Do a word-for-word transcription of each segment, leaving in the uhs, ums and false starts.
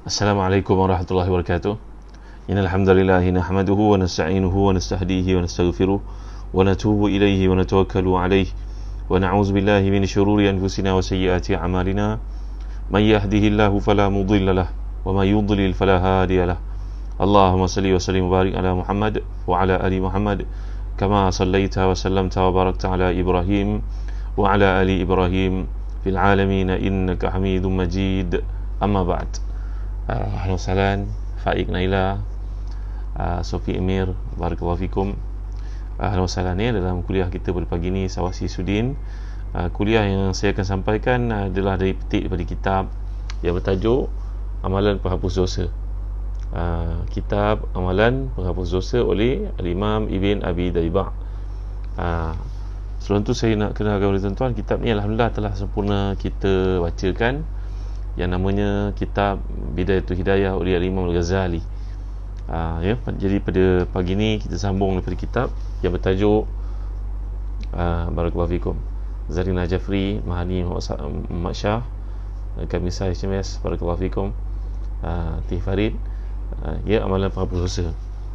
Assalamualaikum warahmatullahi wabarakatuh. Innal hamdalillah nahmaduhu wa nasta'inuhu wa nastahdihi wa nastaghfiruh wa natubu ilayhi wa natawakkalu alayhi wa na'udzu billahi min shururi anfusina wa sayyiati a'malina. May yahdihillahu fala mudilla lahu wa may yudlil fala hadiya lahu. Allahumma salli wa sallim wa barik ala Muhammad wa ala ali Muhammad kama sallaita wa sallamta wa barakta ala Ibrahim wa ala ali Ibrahim fil alamin innaka Hamidum Majid. Amma ba'd. Ahlan wa sahlan Faik Naila, uh, Sofi Emir, barakallahu fikum. Ahlan wa sahlan ya, dalam kuliah kita pada pagi ni Sawasi Sudin. Uh, kuliah yang saya akan sampaikan adalah dari petik daripada kitab yang bertajuk Amalan Penghapus Dosa. Uh, kitab Amalan Penghapus Dosa oleh Al-Imam Ibn Abi Daibah. Uh, sebelum tu saya nak kenalkan kepada tuan-tuan, kitab ni alhamdulillah telah sempurna kita bacakan, yang namanya kitab Bidayatul Hidayah oleh Imam Al-Ghazali. Uh, ya, jadi pada pagi ni kita sambung daripada kitab yang bertajuk uh, barakallahu fikum Zarina Jafri, Mahani Muhammad Shah, kami saya H M S, barakallahu fikum, uh, Tih Farid, uh, ya, Amalan Penghapus Dosa.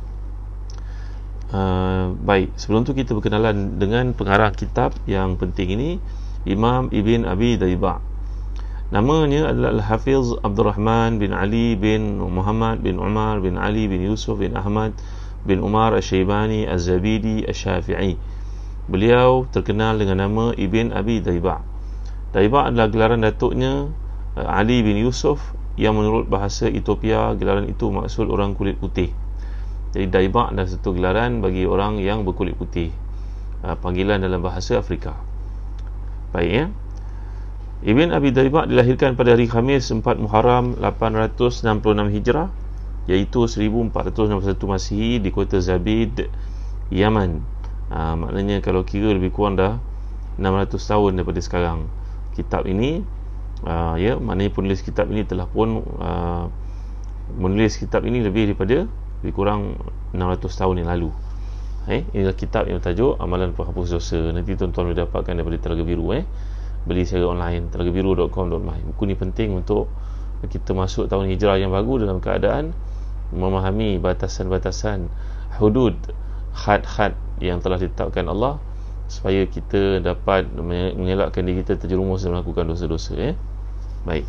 Uh, baik, sebelum tu kita berkenalan dengan pengarang kitab yang penting ini, Imam Ibn Abi Daibah. Namanya adalah Al-Hafiz Abdul Rahman bin Ali bin Muhammad bin Umar bin Ali bin Yusuf bin Ahmad bin Umar Al-Shaybani Al-Zabidi Al-Syafi'i. Beliau terkenal dengan nama Ibn Abi Daibah. Daibah adalah gelaran datuknya Ali bin Yusuf, yang menurut bahasa Ethiopia gelaran itu maksud orang kulit putih. Jadi Daibah adalah satu gelaran bagi orang yang berkulit putih, panggilan dalam bahasa Afrika. Baik ya. Ibn Abi Daibah dilahirkan pada hari Khamis empat Muharram lapan ratus enam puluh enam Hijrah, iaitu seribu empat ratus enam puluh satu Masihi, di kota Zabid, Yaman. Ha, maknanya kalau kira lebih kurang dah enam ratus tahun daripada sekarang. Kitab ini uh, ya, maknanya penulis kitab ini telah pun uh, menulis kitab ini lebih daripada lebih kurang enam ratus tahun yang lalu. Eh, inilah kitab yang bertajuk Amalan Penghapus Dosa. Nanti tuan-tuan boleh dapatkan daripada Telaga Biru, eh beli secara online, telaga biru dot com dot my. Buku ni penting untuk kita masuk tahun hijrah yang baru dalam keadaan memahami batasan-batasan, hudud, had-had yang telah ditetapkan Allah, supaya kita dapat mengelakkan diri kita terjerumus dan melakukan dosa-dosa. eh? Baik.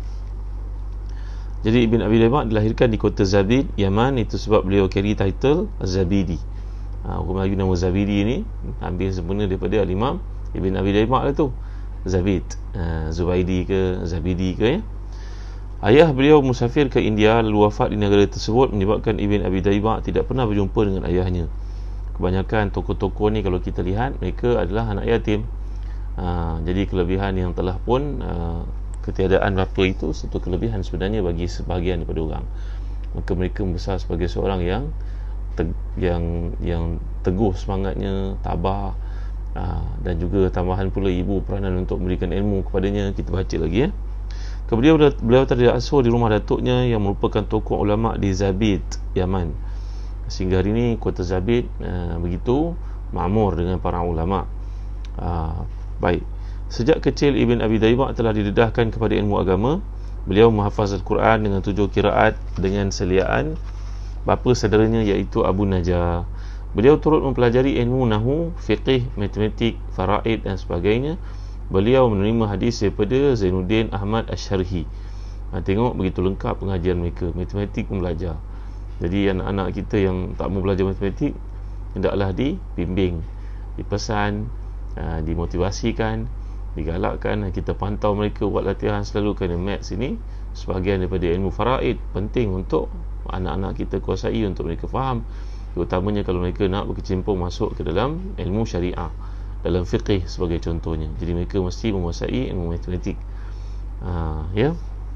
Jadi Ibn Abi Daibah dilahirkan di kota Zabid, Yaman. Itu sebab beliau carry title Zabidi. Ha, hukum Melayu nama Zabidi ni ambil sempurna daripada Al-Imam Ibn Abi Daibah lah tu, Zabid, uh, Zubaidi ke Zabidi ke ya. Ayah beliau musafir ke India lalu wafat di negara tersebut, menyebabkan Ibn Abi Daibah tidak pernah berjumpa dengan ayahnya. Kebanyakan tokoh-tokoh ni kalau kita lihat, mereka adalah anak yatim. uh, Jadi kelebihan yang telah pun uh, ketiadaan bapa itu satu kelebihan sebenarnya bagi sebahagian daripada orang. Maka mereka membesar sebagai seorang yang te- yang yang teguh semangatnya, tabah. Aa, dan juga tambahan pula ibu peranan untuk memberikan ilmu kepadanya. Kita baca lagi ya. Kemudian beliau terdidik asuh di rumah datuknya yang merupakan tokoh ulama di Zabid, Yaman. Sehingga hari ini kota Zabid aa, begitu makmur dengan para ulama. Aa, baik. Sejak kecil Ibn Abi Daibah telah didedahkan kepada ilmu agama. Beliau menghafaz Al-Quran dengan tujuh qiraat dengan seliaan bapa saudaranya, iaitu Abu Najah. Beliau turut mempelajari ilmu nahu, fiqih, matematik, faraid dan sebagainya. Beliau menerima hadis daripada Zainuddin Ahmad Asy-Syarhi. Ha, tengok begitu lengkap pengajian mereka. Matematik pun belajar. Jadi anak-anak kita yang tak mau belajar matematik, hendaklah dibimbing, dipesan, uh, dimotivasikan, digalakkan. Kita pantau mereka buat latihan selalu, kerana maths ini sebahagian daripada ilmu faraid, penting untuk anak-anak kita kuasai, untuk mereka faham, terutamanya kalau mereka nak berkecimpung masuk ke dalam ilmu syariah, dalam fiqih sebagai contohnya. Jadi mereka mesti menguasai ilmu matematik. ha, ya.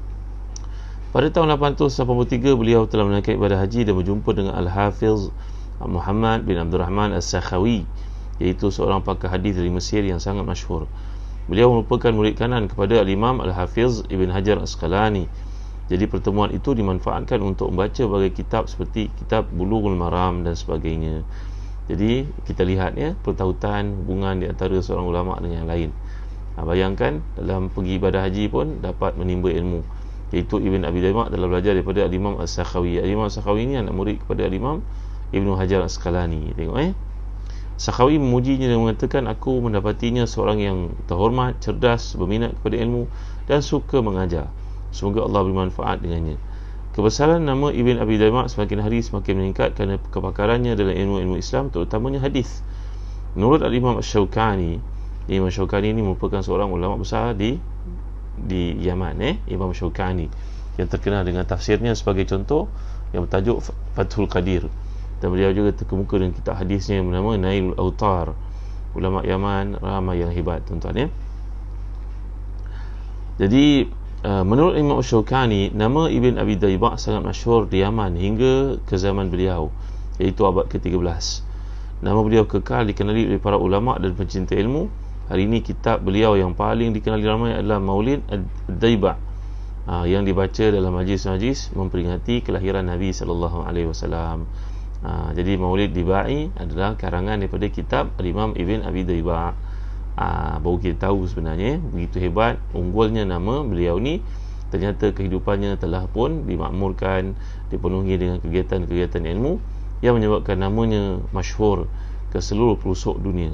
Pada tahun lapan ratus lapan puluh tiga beliau telah menunaikan ibadah haji dan berjumpa dengan Al-Hafiz Muhammad bin Abdul Rahman As-Sakhawi, iaitu seorang pakar hadis dari Mesir yang sangat masyhur. Beliau merupakan murid kanan kepada Al-Imam Al-Hafiz Ibn Hajar Asqalani. Jadi pertemuan itu dimanfaatkan untuk membaca berbagai kitab seperti kitab Bulughul Maram dan sebagainya. Jadi kita lihat ya, pertautan hubungan di antara seorang ulama dengan yang lain. Ha, bayangkan dalam pergi ibadah haji pun dapat menimba ilmu. iaitu Ibn Abi Daymak telah belajar daripada Al-Imam As-Sakhawi. Al-Imam As-Sakhawi ini anak murid kepada Al-Imam Ibn Hajar Al-Asqalani. Tengok eh Sakhawi memujinya dan mengatakan, aku mendapatinya seorang yang terhormat, cerdas, berminat kepada ilmu dan suka mengajar. Semoga Allah bermanfaat dengannya. Kebesaran nama Ibn Abi Daymak semakin hari semakin meningkat kerana kepakarannya dalam ilmu-ilmu Islam, terutamanya hadis. Menurut Al-Imam Asy-Syaukani, Imam Syaukani ini merupakan seorang ulama besar di di Yaman, eh Imam Syaukani, yang terkenal dengan tafsirnya sebagai contoh yang bertajuk Fathul Qadir. Dan beliau juga terkemuka dengan kitab hadisnya yang bernama Nailul Autar. Ulama Yaman ramai yang hebat, tuan-tuan ya. Jadi uh, menurut Imam Syaukani, nama Ibn Abi Daymak sangat masyhur di Yaman hingga ke zaman beliau, iaitu abad ke tiga belas. Nama beliau kekal dikenali oleh para ulama dan pencinta ilmu. Hari ini kitab beliau yang paling dikenali ramai adalah Maulid Ad-Dayba, uh, yang dibaca dalam majlis-majlis memperingati kelahiran Nabi sallallahu alaihi wasallam. Ha, jadi Maulid Dibai adalah karangan daripada kitab Imam Ibn Abi Daymak. Ha, baru kita tahu sebenarnya begitu hebat, unggulnya nama beliau ni. Ternyata kehidupannya telah pun dimakmurkan, dipenuhi dengan kegiatan-kegiatan ilmu yang menyebabkan namanya masyhur ke seluruh pelosok dunia.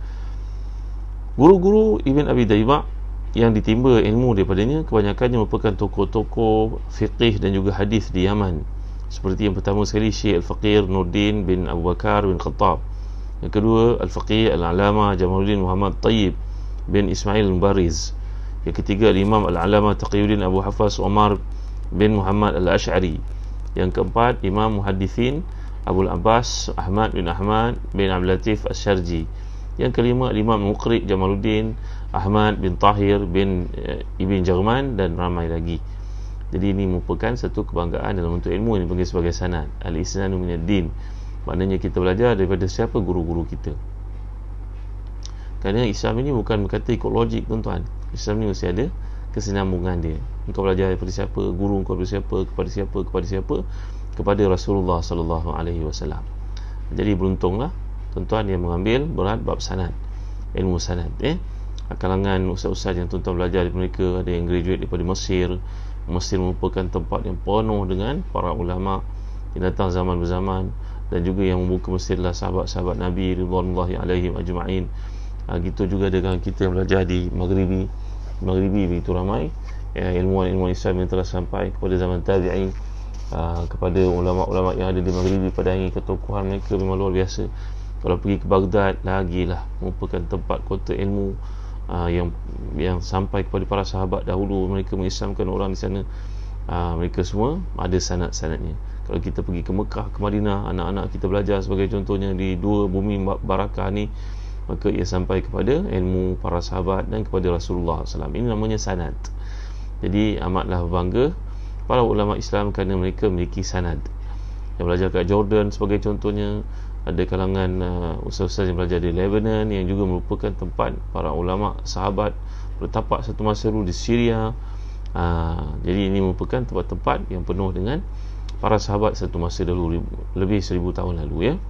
Guru-guru Ibn Abi Daymak yang ditimba ilmu daripadanya kebanyakannya merupakan tokoh-tokoh fiqih dan juga hadis di Yaman. Seperti yang pertama sekali, Syekh Al-Faqir Nuruddin bin Abu Bakar bin Khattab. Yang kedua, Al-Faqih Al-Alama Jamaluddin Muhammad Tayyib bin Ismail Mubariz. Yang ketiga, Imam Al-Alama Taqiyuddin Abu Hafaz Umar bin Muhammad Al-Ash'ari. Yang keempat, Imam Muhaddithin Abu Abbas Ahmad bin Ahmad bin Abdul Latif Asy-Syarji. Yang kelima, Imam Muqri Jamaluddin Ahmad bin Tahir bin uh, Ibn Jarman, dan ramai lagi. Jadi ini merupakan satu kebanggaan dalam bentuk ilmu yang dipanggil sebagai sanad. Al-Isnanu minad din. Maknanya kita belajar daripada siapa guru-guru kita. Kerana Islam ini bukan berkata ikut logik, tuan-tuan. Islam ni mesti ada kesinambungan dia. Engkau belajar daripada siapa, guru engkau daripada siapa, kepada siapa, kepada siapa, kepada Rasulullah sallallahu alaihi wasallam. Jadi beruntunglah tuan-tuan yang mengambil berat bab sanad, ilmu sanad. Eh, kalangan ustaz-ustaz yang tuan-tuan belajar daripada mereka, ada yang graduate daripada Mesir. Mesir merupakan tempat yang penuh dengan para ulama yang datang zaman berzaman, dan juga yang membuka Mesir adalah sahabat-sahabat Nabi ridwanullahi alaihim ajma'in. Ha, gitu juga dengan kita yang belajar di Maghribi. Maghribi begitu ramai ya, ilmuwan-ilmuwan Islam yang telah sampai kepada zaman tabi'in, ha, kepada ulama-ulama yang ada di Maghribi pada hari ketokohan mereka memang luar biasa. Kalau pergi ke Baghdad, lagilah merupakan tempat kota ilmu. Uh, yang yang sampai kepada para sahabat dahulu, mereka mengislamkan orang di sana. Uh, mereka semua ada sanad-sanadnya. Kalau kita pergi ke Mekah, ke Madinah, anak-anak kita belajar sebagai contohnya di dua bumi barakah ni, maka ia sampai kepada ilmu para sahabat dan kepada Rasulullah sallallahu alaihi wasallam. Ini namanya sanad. Jadi amatlah berbangga para ulama Islam kerana mereka memiliki sanad. Yang belajar kat Jordan sebagai contohnya, ada kalangan uh, ustaz-ustaz yang belajar di Lebanon, yang juga merupakan tempat para ulama sahabat bertapak satu masa dulu di Syria. Uh, jadi ini merupakan tempat-tempat yang penuh dengan para sahabat satu masa dahulu, lebih seribu tahun lalu ya.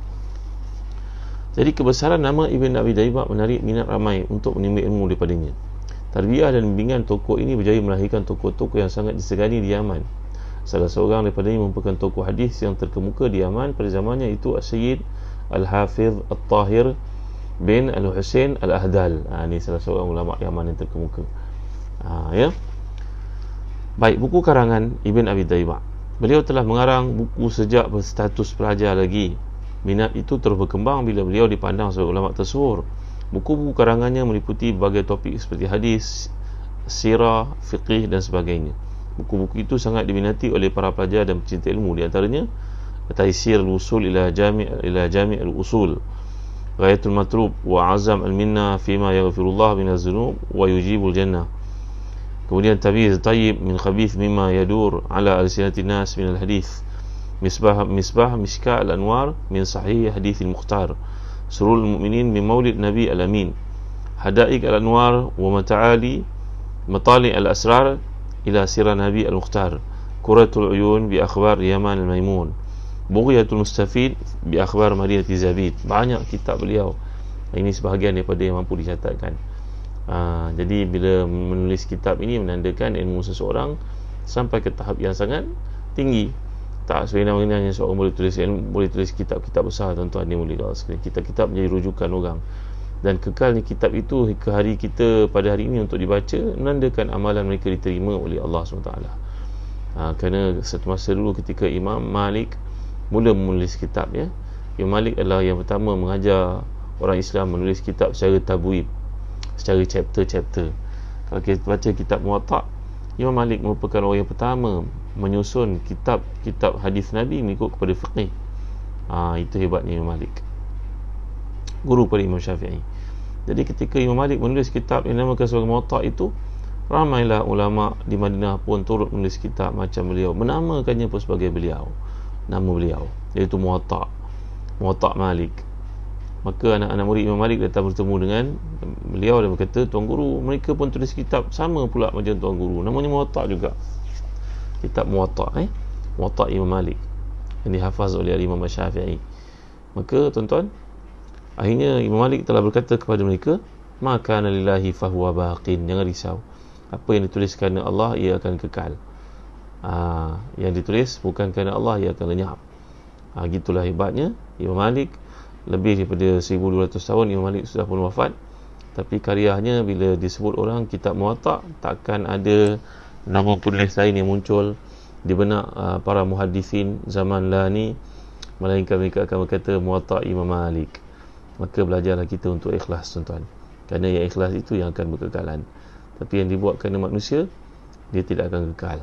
Jadi kebesaran nama Ibn Abi Daymak menarik minat ramai untuk menimba ilmu daripadanya. Tarbiyah dan bimbingan tokoh ini berjaya melahirkan tokoh-tokoh yang sangat disegani di Yaman. Salah seorang daripadanya merupakan tokoh hadis yang terkemuka di Yaman pada zamannya, itu As-Sayyid Al-Hafiz At-Tahir bin Al-Husain Al-Ahdal. Ha, ini salah seorang ulama Yaman yang terkemuka. Ha, ya. Baik, buku karangan Ibn Abi Daymak. Beliau telah mengarang buku sejak berstatus pelajar lagi. Minat itu terus berkembang bila beliau dipandang sebagai ulama tersohor. Buku-buku karangannya meliputi berbagai topik seperti hadis, sirah, fiqih dan sebagainya. Buku-buku itu sangat diminati oleh para pelajar dan pecinta ilmu. Di antaranya Taisir al-Usul ila Jami' ila Jami' al-Usul, Ghayatul Matlub wa Azam al-Minna fima yaghfirullah min az-zunub wa yujibul jannah. Kemudian Tabiz Tayyib min khabith mimma yadur ala alsinatin nas min al-hadith. Misbah Misbah Mishka al-Anwar min sahih hadith al-Mukhtar. Surul Mu'minin min Maulid Nabi al-Amin. Hadaik al-Anwar wa Mata'ali Matali al-Asrar ila sirah Nabi al-Mukhtar. Quratul Uyun bi akhbar Yaman al-Maimun. Bughyatul Mustafid bi akhbar Madinati Zabid. Banyak kitab beliau. Ini sebahagian daripada yang mampu dicatatkan. Ha, jadi bila menulis kitab ini menandakan ilmu seseorang sampai ke tahap yang sangat tinggi. Tak sebenarnya seorang boleh tulis boleh tulis kitab-kitab besar, tuan-tuan ni boleh kalau sekali kitab-kitab menjadi rujukan orang, dan kekalnya kitab itu ke hari kita pada hari ini untuk dibaca, menandakan amalan mereka diterima oleh Allah subhanahu wa taala. Ha, kerana satu masa dulu ketika Imam Malik mula menulis kitab, ya, Imam Malik adalah yang pertama mengajar orang Islam menulis kitab secara tabwib, secara chapter-chapter. Kalau kita baca kitab Muwatta, Imam Malik merupakan orang yang pertama menyusun kitab-kitab hadis Nabi mengikut kepada fiqh. Ha, itu hebatnya Imam Malik, guru pada Imam Syafi'i. Jadi ketika Imam Malik menulis kitab yang dinamakan sebagai Muwatta itu, ramailah ulama di Madinah pun turut menulis kitab macam beliau, menamakannya pun sebagai beliau, nama beliau, iaitu Muwatta, Muwatta Malik. Maka anak-anak murid Imam Malik datang bertemu dengan beliau dan berkata, Tuan Guru, mereka pun tulis kitab sama pula macam Tuan Guru, namanya Muwatta juga. Kitab Muwatta, eh? Muwatta Imam Malik yang dihafaz oleh Imam Syafi'i. Maka tuan-tuan, akhirnya Imam Malik telah berkata kepada mereka, maka lillahi fahuwa baqin, jangan risau, apa yang ditulis kerana Allah ia akan kekal. Ha, yang ditulis bukan kerana Allah ia akan lenyap. Ha, gitulah hebatnya Imam Malik. Lebih daripada seribu dua ratus tahun Imam Malik sudah pun wafat, tapi karyanya bila disebut orang kitab Muwatta, takkan ada nama penulis lain yang muncul di benak uh, para muhaddisin zaman lah ni, melainkan mereka akan berkata Muwatta Imam Malik. Maka belajarlah kita untuk ikhlas, tuan-tuan, kerana yang ikhlas itu yang akan berkekalan. Tapi yang dibuat kerana manusia, dia tidak akan kekal,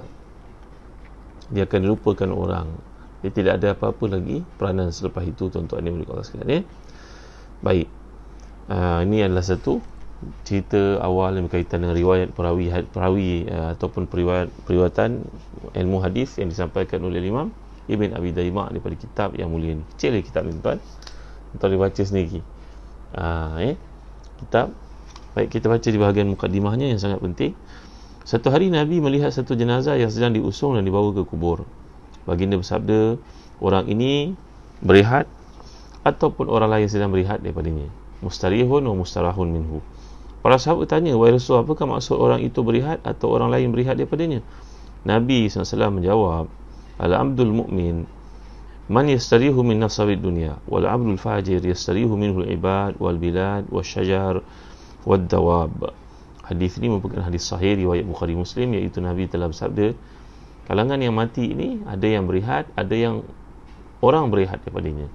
dia akan dilupakan orang, dia tidak ada apa-apa lagi peranan selepas itu, tuan-tuan ni boleh Allah sekalian, ya. Baik, uh, ini adalah satu cerita awal yang berkaitan dengan riwayat perawi perawi uh, ataupun periwayat periwayatan ilmu hadis yang disampaikan oleh Imam Ibn Abi Daimah daripada kitab yang mulia ni. Kecil kitab ni, tuan, tuan boleh baca sendiri. Uh, eh kitab. Baik, kita baca di bahagian mukadimahnya yang sangat penting. Satu hari Nabi melihat satu jenazah yang sedang diusung dan dibawa ke kubur. Baginda bersabda, orang ini berehat ataupun orang lain sedang berehat daripadanya. Mustarihun wa mustarahun minhu. Para sahabat bertanya, wahai Rasul, apakah maksud orang itu berehat atau orang lain berehat daripadanya? Nabi sallallahu alaihi wasallam menjawab, al-abdul mu'min man yastarihu min nasabid dunya, wal abdul fajir yastarihu minhu al-ibad wal bilad wal syajar wal dawab. Hadis ini merupakan hadis sahih riwayat Bukhari Muslim, iaitu Nabi telah bersabda, kalangan yang mati ini ada yang berehat, ada yang orang berehat daripadanya.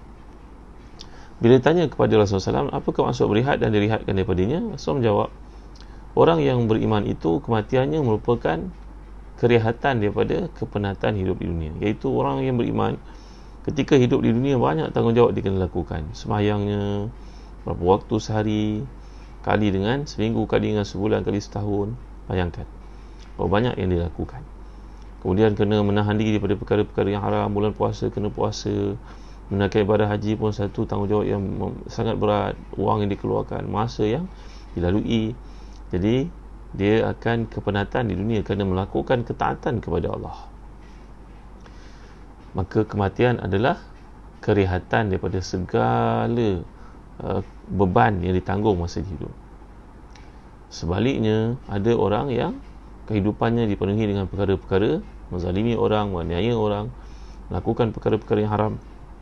Bila tanya kepada Rasulullah sallallahu alaihi wasallam, apakah maksud berehat dan direhatkan daripadanya? Rasul menjawab, orang yang beriman itu kematiannya merupakan kerehatan daripada kepenatan hidup di dunia. Iaitu orang yang beriman ketika hidup di dunia banyak tanggungjawab dia kena lakukan. Sembahyangnya berapa waktu sehari, kali dengan seminggu, kali dengan sebulan, kali setahun. Bayangkan berapa banyak yang dilakukan. Kemudian kena menahan diri daripada perkara-perkara yang haram. Bulan puasa kena puasa, menunaikan ibadah haji pun satu tanggungjawab yang sangat berat, wang yang dikeluarkan, masa yang dilalui. Jadi dia akan kepenatan di dunia kerana melakukan ketaatan kepada Allah. Maka kematian adalah kerehatan daripada segala uh, beban yang ditanggung masa hidup. Sebaliknya, ada orang yang kehidupannya dipenuhi dengan perkara-perkara, menzalimi orang, menganiaya orang, melakukan perkara-perkara yang haram.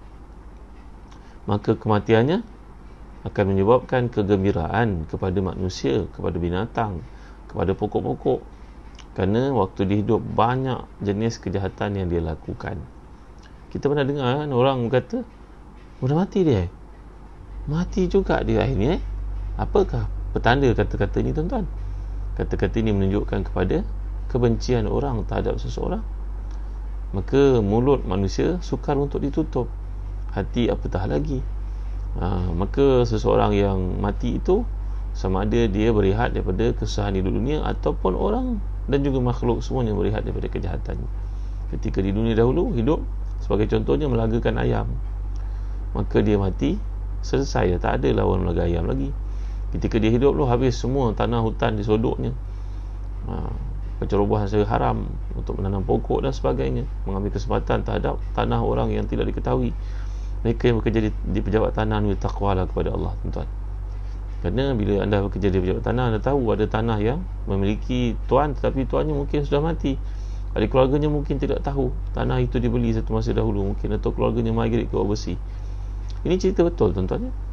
Maka kematiannya akan menyebabkan kegembiraan kepada manusia, kepada binatang, kepada pokok-pokok, kerana waktu dia hidup banyak jenis kejahatan yang dia lakukan. Kita pernah dengar kan, orang berkata, sudah mati dia, mati juga dia akhirnya. Apakah petanda kata-kata ini, tuan-tuan? Kata-kata ini menunjukkan kepada kebencian orang terhadap seseorang. Maka mulut manusia sukar untuk ditutup, hati apatah lagi. ha, Maka seseorang yang mati itu sama ada dia berehat daripada kesusahan hidup dunia, ataupun orang dan juga makhluk semuanya berehat daripada kejahatan. Ketika di dunia dahulu hidup, sebagai contohnya melagakan ayam, maka dia mati, selesai, tak ada lawan melaga ayam lagi. Ketika dia hidup tu, habis semua tanah hutan di sodoknya, ha, pencerobohan secara haram untuk menanam pokok dan sebagainya, mengambil kesempatan terhadap tanah orang yang tidak diketahui. Mereka yang bekerja di, di pejabat tanah ni takwalah kepada Allah, tuan-tuan. Kerana bila anda bekerja di pejabat tanah, anda tahu ada tanah yang memiliki tuan, tetapi tuannya mungkin sudah mati. Ahli keluarganya mungkin tidak tahu tanah itu dibeli satu masa dahulu mungkin, atau keluarganya migrate ke overseas. Ini cerita betul tuan-tuan ya.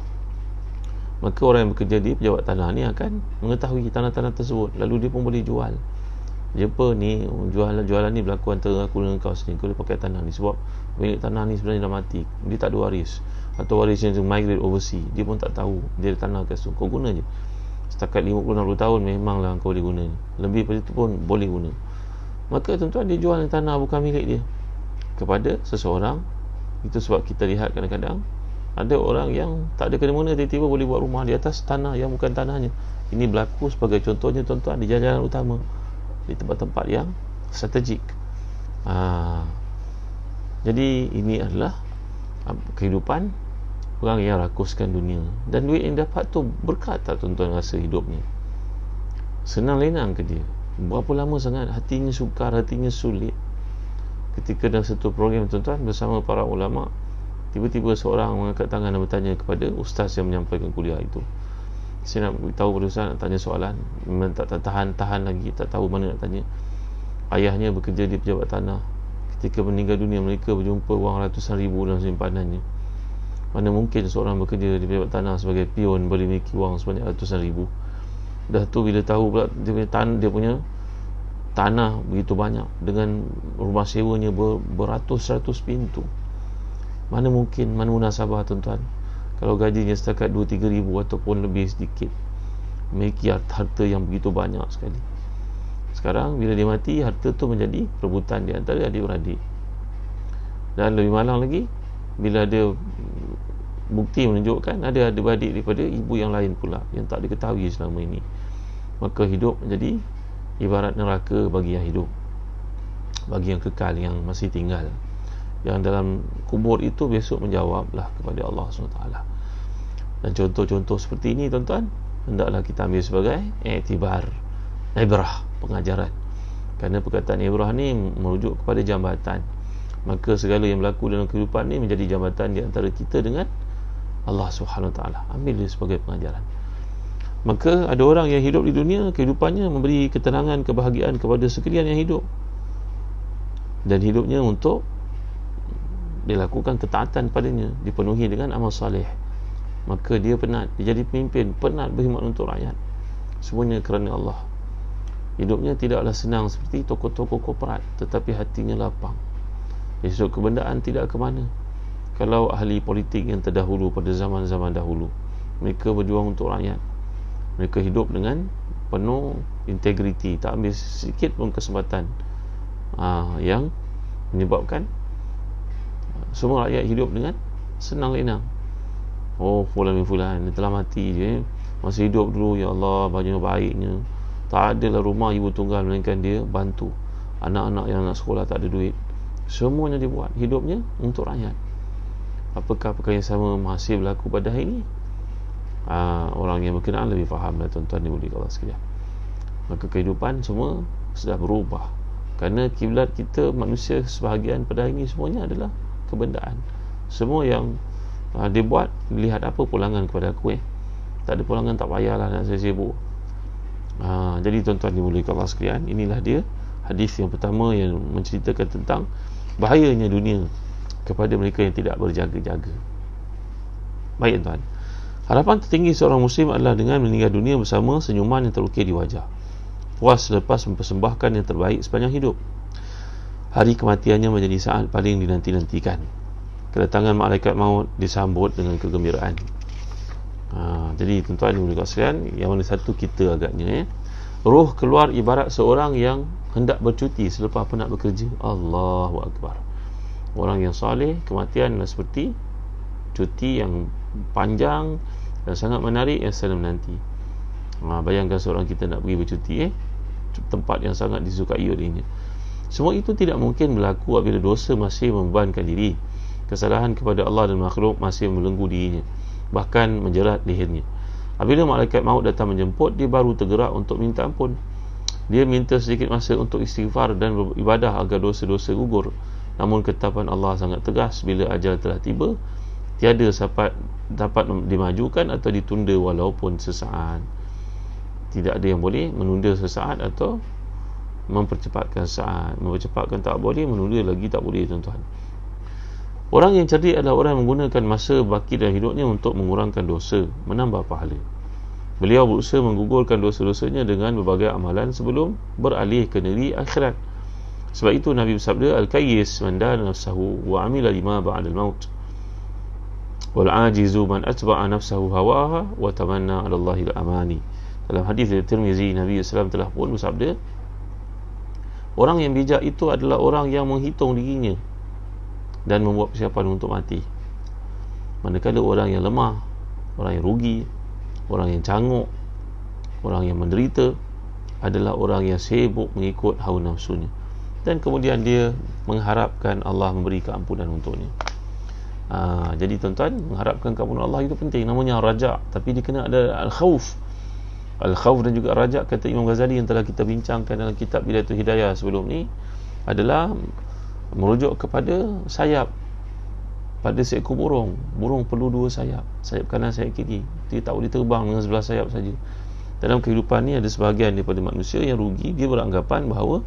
Maka orang yang bekerja di pejabat tanah ni akan mengetahui tanah-tanah tersebut, lalu dia pun boleh jual. Jumpa ni, jualan jualan ni berlaku antara aku dengan kau sini, kau boleh pakai tanah ni sebab milik tanah ni sebenarnya dah mati, dia tak ada waris, atau warisnya migrate overseas, dia pun tak tahu dia ada tanah kat situ, kau guna je setakat lima puluh enam puluh tahun, memanglah kau boleh guna ni, lebih pada itu pun boleh guna. Maka tuan-tuan, dia jual tanah bukan milik dia kepada seseorang. Itu sebab kita lihat kadang-kadang ada orang yang tak ada kena-mengena tiba-tiba boleh buat rumah di atas tanah yang bukan tanahnya. Ini berlaku sebagai contohnya tuan-tuan di jalan-jalan utama, di tempat-tempat yang strategik. ha. Jadi ini adalah kehidupan orang yang rakuskan dunia. Dan duit yang dapat tu berkat tak tuan-tuan rasa hidupnya? Senang lenang ke dia? Berapa lama sangat hatinya sukar, hatinya sulit. Ketika dalam satu program tuan-tuan bersama para ulama, tiba-tiba seorang mengangkat tangan dan bertanya kepada ustaz yang menyampaikan kuliah itu, saya nak beritahu pada ustaz, nak tanya soalan, memang tak tahan-tahan lagi, tak tahu mana nak tanya. Ayahnya bekerja di pejabat tanah, ketika meninggal dunia mereka berjumpa wang ratusan ribu dalam simpanannya. Mana mungkin seorang bekerja di pejabat tanah sebagai pion boleh memiliki wang sebanyak ratusan ribu. Dah tu bila tahu pula dia punya tanah, dia punya tanah begitu banyak dengan rumah sewanya ber, beratus-ratus pintu, mana mungkin, mana munasabah tuan-tuan, kalau gajinya setakat dua tiga ribu ataupun lebih sedikit, memiliki harta yang begitu banyak sekali. Sekarang bila dia mati, harta tu menjadi perebutan di antara adik-beradik. Dan lebih malang lagi, bila ada bukti menunjukkan ada adik-beradik daripada ibu yang lain pula yang tak diketahui selama ini, maka hidup menjadi ibarat neraka bagi yang hidup, bagi yang kekal, yang masih tinggal, yang dalam kubur itu besok menjawablah kepada Allah subhanahu wa taala. Dan contoh-contoh seperti ini tuan-tuan, hendaklah kita ambil sebagai iktibar, ibrah, pengajaran. Kerana perkataan ibrah ni merujuk kepada jambatan. Maka segala yang berlaku dalam kehidupan ni menjadi jambatan di antara kita dengan Allah subhanahu wa taala. Ambil dia sebagai pengajaran. Maka ada orang yang hidup di dunia, kehidupannya memberi ketenangan, kebahagiaan kepada sekalian yang hidup, dan hidupnya untuk dilakukan ketaatan padanya, dipenuhi dengan amal salih. Maka dia penat, dia jadi pemimpin, penat berkhidmat untuk rakyat, semuanya kerana Allah. Hidupnya tidaklah senang seperti tokoh-tokoh korporat, tetapi hatinya lapang. Esok kebendaan tidak ke mana. Kalau ahli politik yang terdahulu pada zaman-zaman dahulu, mereka berjuang untuk rakyat, mereka hidup dengan penuh integriti, tak ambil sedikit pun kesempatan, aa, yang menyebabkan semua rakyat hidup dengan senang lenang. Oh, fulan bin fulan dia telah mati je, masih hidup dulu, ya Allah, bajunya baiknya, tak adalah rumah ibu tunggal, melainkan dia bantu anak-anak yang nak sekolah tak ada duit. Semuanya dibuat, hidupnya untuk rakyat. Apakah perkara yang sama masih berlaku pada hari ini? Ha, orang yang berkenaan lebih faham lah tuan-tuan ni, boleh Allah sekalian. Maka kehidupan semua sudah berubah, kerana kiblat kita manusia sebahagian pada hari ini semuanya adalah kebendaan. Semua yang ha, dia buat, lihat apa pulangan kepada aku eh tak ada pulangan, tak payahlah nak saya sibuk. ha, Jadi tuan-tuan ni boleh Allah sekalian, inilah dia hadis yang pertama yang menceritakan tentang bahayanya dunia kepada mereka yang tidak berjaga-jaga. Baik tuan, harapan tertinggi seorang muslim adalah dengan meninggal dunia bersama senyuman yang terukir di wajah, puas selepas mempersembahkan yang terbaik sepanjang hidup. Hari kematiannya menjadi saat paling dinanti-nantikan. Kedatangan malaikat maut disambut dengan kegembiraan. ha, Jadi tuan-tuan yang boleh sekalian, yang mana satu kita agaknya eh, roh keluar ibarat seorang yang hendak bercuti selepas penat bekerja. Allahu Akbar. Orang yang soleh, kematian adalah seperti cuti yang panjang dan sangat menarik yang sedang menanti. ha, Bayangkan seorang kita nak pergi bercuti eh, tempat yang sangat disukai olehnya. Semua itu tidak mungkin berlaku apabila dosa masih membebankan diri, kesalahan kepada Allah dan makhluk masih membelenggu dirinya, bahkan menjerat lehernya. Apabila malaikat maut datang menjemput, dia baru tergerak untuk minta ampun. Dia minta sedikit masa untuk istighfar dan beribadah agar dosa-dosa gugur. Namun ketetapan Allah sangat tegas, bila ajal telah tiba, tiada dapat dapat dimajukan atau ditunda walaupun sesaat. Tidak ada yang boleh menunda sesaat atau mempercepatkan saat, mempercepatkan tak boleh, menunda lagi tak boleh, tuan-tuan. Orang yang cerdik adalah orang yang menggunakan masa baki dalam hidupnya untuk mengurangkan dosa, menambah pahala. Beliau berusaha menggugurkan dosa-dosanya dengan berbagai amalan sebelum beralih ke negeri akhirat. Sebab itu Nabi bersabda, Al-Kayyis man dana nafsahu wa amila lima ba'dal maut, wal ajizu man atba'a nafsahu hawaha wa tamanna 'ala Allahi al-amani. Dalam hadis dari Tirmizi, Nabi sallallahu alaihi wasallam telah pun bersabda, orang yang bijak itu adalah orang yang menghitung dirinya dan membuat persiapan untuk mati. Manakala orang yang lemah, orang yang rugi, orang yang canguk, orang yang menderita adalah orang yang sibuk mengikut hawa nafsunya, dan kemudian dia mengharapkan Allah memberi keampunan untuknya. Ha, jadi tuan-tuan, mengharapkan keampunan Allah itu penting. Namanya raja', tapi dia kena ada al-khawf. Al-khawf dan juga raja', kata Imam Ghazali yang telah kita bincangkan dalam kitab Bidayatul Hidayah sebelum ni, adalah merujuk kepada sayap pada seekor burung. Burung perlu dua sayap, sayap kanan, sayap kiri. Dia tak boleh terbang dengan sebelah sayap saja. Dalam kehidupan ni ada sebahagian daripada manusia yang rugi. Dia beranggapan bahawa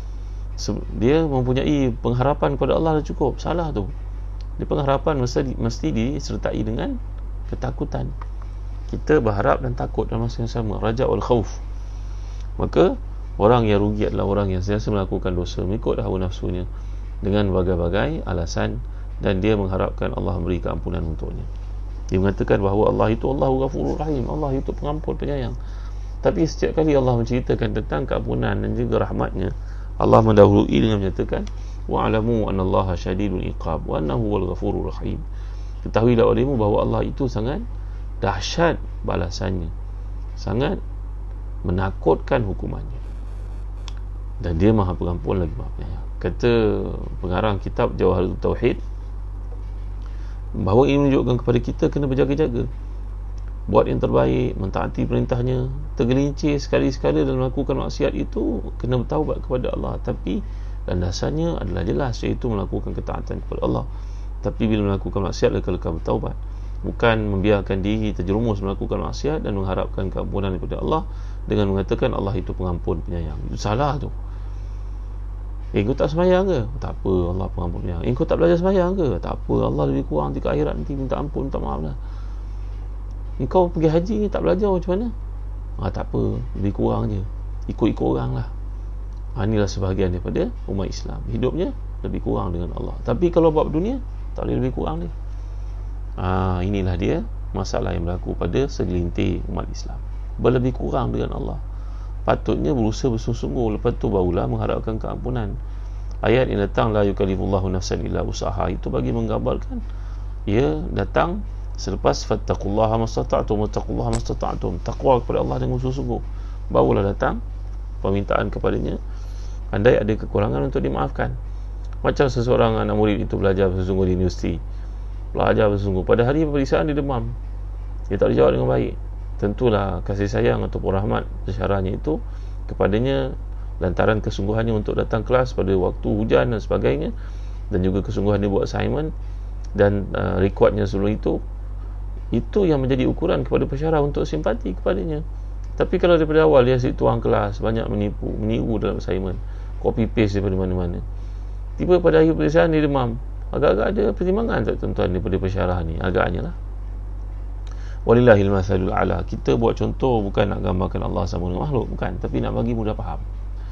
dia mempunyai pengharapan kepada Allah dah cukup. Salah tu. Dia pengharapan mesti, mesti disertai dengan ketakutan. Kita berharap dan takut dalam masa yang sama. Raja' wal khawf. Maka orang yang rugi adalah orang yang sentiasa melakukan dosa mengikut hawa nafsunya dengan berbagai-bagai alasan, dan dia mengharapkan Allah memberi keampunan untuknya. Dia mengatakan bahawa Allah itu Allahu Ghafurur Rahim, Allah itu pengampun penyayang. Tapi setiap kali Allah menceritakan tentang keampunan dan juga rahmatnya, Allah mendahului dengan menyatakan wa'alamu annallaha syadidul iqab wa annahu wal ghafurur rahim. Ketahuilah olehmu bahawa Allah itu sangat dahsyat balasannya, sangat menakutkan hukumannya, dan dia maha pengampun lagi maha penyayang. Kata pengarang kitab Jawaharatul Tauhid bahawa ini menunjukkan kepada kita kena berjaga-jaga, buat yang terbaik, mentaati perintahnya. Tergelincir sekali-sekala dalam melakukan maksiat itu, kena bertaubat kepada Allah. Tapi landasannya adalah jelas, iaitu melakukan ketaatan kepada Allah. Tapi bila melakukan maksiat, lekal-lekal bertaubat, bukan membiarkan diri terjerumus melakukan maksiat dan mengharapkan keampunan daripada Allah dengan mengatakan Allah itu pengampun penyayang. Itu salah tu. Eh, kau tak sembahyang ke? Tak apa, Allah pengampun penyayang. Eh, kau tak belajar sembahyang ke? Tak apa, Allah lebih kurang nanti ke akhirat nanti minta ampun, minta maaf lah. Eh, kau pergi haji ni tak belajar macam mana? Ah, tak apa, lebih kurang je, ikut-ikut orang lah. Ah, inilah sebahagian daripada umat Islam, hidupnya lebih kurang dengan Allah. Tapi kalau buat dunia, tak boleh lebih kurang dia. Ah, inilah dia masalah yang berlaku pada segelintir umat Islam, berlebih kurang dengan Allah. Patutnya berusaha bersungguh-sungguh, lepas tu barulah mengharapkan keampunan. Ayat yang datang la yukallifullahu nafsan illa usaha, itu bagi menggambarkan ia datang selepas fattaqullaha mastata'tum wattaqullaha mastata'tum, takwa kepada Allah dengan sungguh-sungguh, barulah datang permintaan kepadanya andai ada kekurangan untuk dimaafkan. Macam seseorang anak murid itu belajar bersungguh di universiti, belajar bersungguh, pada hari peperiksaan dia demam, dia tak dijawab dengan baik. Tentulah kasih sayang ataupun rahmat isyarahnya itu kepadanya lantaran kesungguhannya untuk datang kelas pada waktu hujan dan sebagainya, dan juga kesungguhannya buat assignment dan uh, recordnya sebelum itu, itu yang menjadi ukuran kepada pesyarah untuk simpati kepadanya. Tapi kalau daripada awal dia asyik tuang kelas, banyak menipu, meniru dalam assignment, copy paste daripada mana-mana, tiba pada akhir peperiksaan dia demam, agak-agak ada pertimbangan tak tuan-tuan daripada pesyarah ni? Agaknya lah. Walillahil masalul a'la. Kita buat contoh bukan nak gambarkan Allah sama dengan makhluk, bukan, tapi nak bagi mudah faham.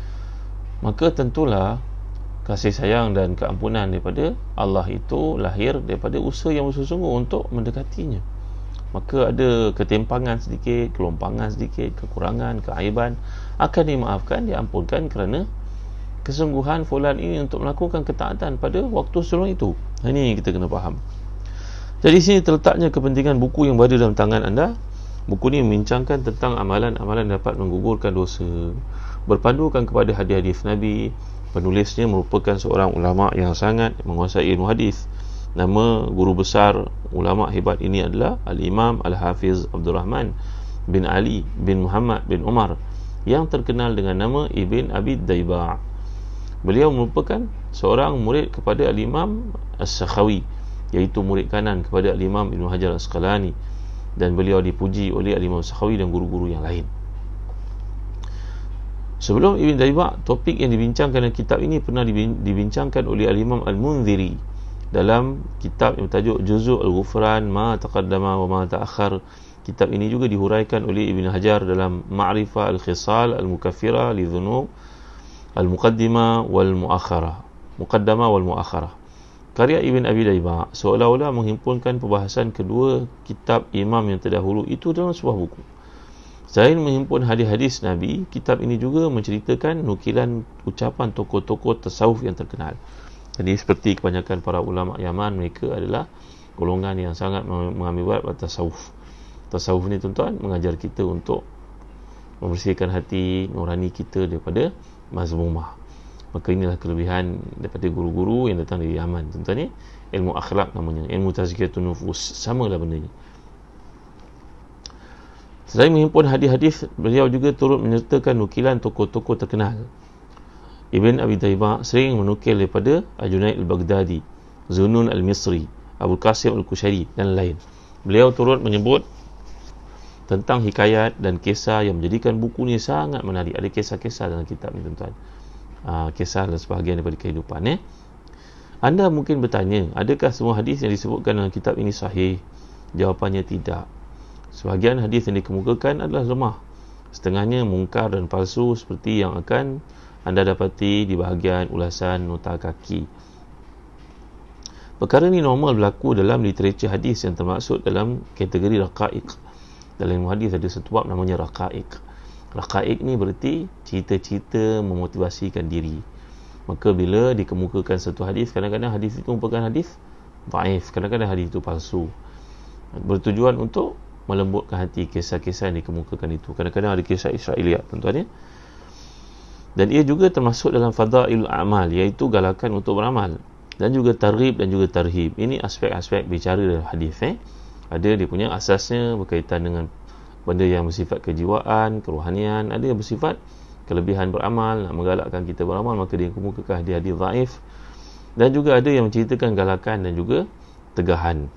Maka tentulah kasih sayang dan keampunan daripada Allah itu lahir daripada usaha yang bersungguh-sungguh untuk mendekatinya. Maka ada ketimpangan sedikit, kelompangan sedikit, kekurangan, keaiban, akan dimaafkan, diampunkan kerana kesungguhan fulan ini untuk melakukan ketaatan pada waktu sebelum itu. Ini kita kena faham. Jadi sini terletaknya kepentingan buku yang berada dalam tangan anda. Buku ini membincangkan tentang amalan-amalan dapat menggugurkan dosa, berpandukan kepada hadis-hadis Nabi. Penulisnya merupakan seorang ulama yang sangat menguasai ilmu hadis. Nama guru besar ulama hebat ini adalah Al-Imam Al-Hafiz Abdul Rahman bin Ali bin Muhammad bin Umar, yang terkenal dengan nama Ibn Abi Dayba'. Beliau merupakan seorang murid kepada Al-Imam As-Sakhawi, iaitu murid kanan kepada Al-Imam Ibn Hajar Al-Asqalani, dan beliau dipuji oleh Al-Imam As-Sakhawi dan guru-guru yang lain. Sebelum Ibn Daibak, topik yang dibincangkan dalam kitab ini pernah dibincangkan oleh Al-Imam Al-Munziri dalam kitab yang bertajuk Juzu' Al-Ghufran ma taqaddama wa ma ta'akhir. Kitab ini juga dihuraikan oleh Ibn Hajar dalam Ma'rifah Al-Khisal Al-Mukaffirah Lidhunub Al-Muqaddimah wal-Mu'akhirah Muqaddamah wal-Mu'akhirah. Karya Ibn Abi Daibak seolah-olah menghimpunkan perbahasan kedua kitab imam yang terdahulu itu dalam sebuah buku. Selain menghimpun hadis-hadis Nabi, kitab ini juga menceritakan nukilan ucapan tokoh-tokoh tasawuf yang terkenal. Jadi seperti kebanyakan para ulama Yaman, mereka adalah golongan yang sangat mengambil buat tasawuf. Tasawuf ni tuan-tuan mengajar kita untuk membersihkan hati nurani kita daripada mazmumah. Maka inilah kelebihan daripada guru-guru yang datang dari Yaman. Tuan-tuan ni ilmu akhlak namanya, ilmu tazkiyatun nufus, samalah benda ni. Selain menghimpun hadis-hadis, beliau juga turut menyertakan nukilan tokoh-tokoh terkenal. Ibn Abi Daibak sering menukil daripada Al-Junaid Al-Baghdadi, Zunun Al-Misri, Abu Qasim Al-Kushairi dan lain. Beliau turut menyebut tentang hikayat dan kisah yang menjadikan buku ni sangat menarik. Ada kisah-kisah dalam kitab ni tuan-tuan. Aa, kisah dan sebahagian daripada kehidupan. Eh? Anda mungkin bertanya, adakah semua hadis yang disebutkan dalam kitab ini sahih? Jawapannya tidak. Sebahagian hadis yang dikemukakan adalah lemah. Setengahnya mungkar dan palsu seperti yang akan anda dapati di bahagian ulasan nota kaki. Perkara ini normal berlaku dalam literatur hadis yang termasuk dalam kategori raqaiq. Dalam ilmu hadis ada satu bab namanya raqaiq. Raqaiq ni berarti cerita-cerita memotivasikan diri. Maka bila dikemukakan satu hadis, kadang-kadang hadis itu merupakan hadis dhaif, kadang-kadang hadis itu palsu. Bertujuan untuk melembutkan hati kisah-kisah yang dikemukakan itu. Kadang-kadang ada kisah Israiliyat tuan-tuan ya. Dan ia juga termasuk dalam fadailul a'mal, iaitu galakan untuk beramal, dan juga targhib dan juga tarhib. Ini aspek-aspek bicara dalam hadis eh. Ada dia punya asasnya berkaitan dengan benda yang bersifat kejiwaan, kerohanian, ada yang bersifat kelebihan beramal, nak menggalakkan kita beramal, maka dia kemukakan hadis-hadis dhaif. Dan juga ada yang menceritakan galakan dan juga tegahan.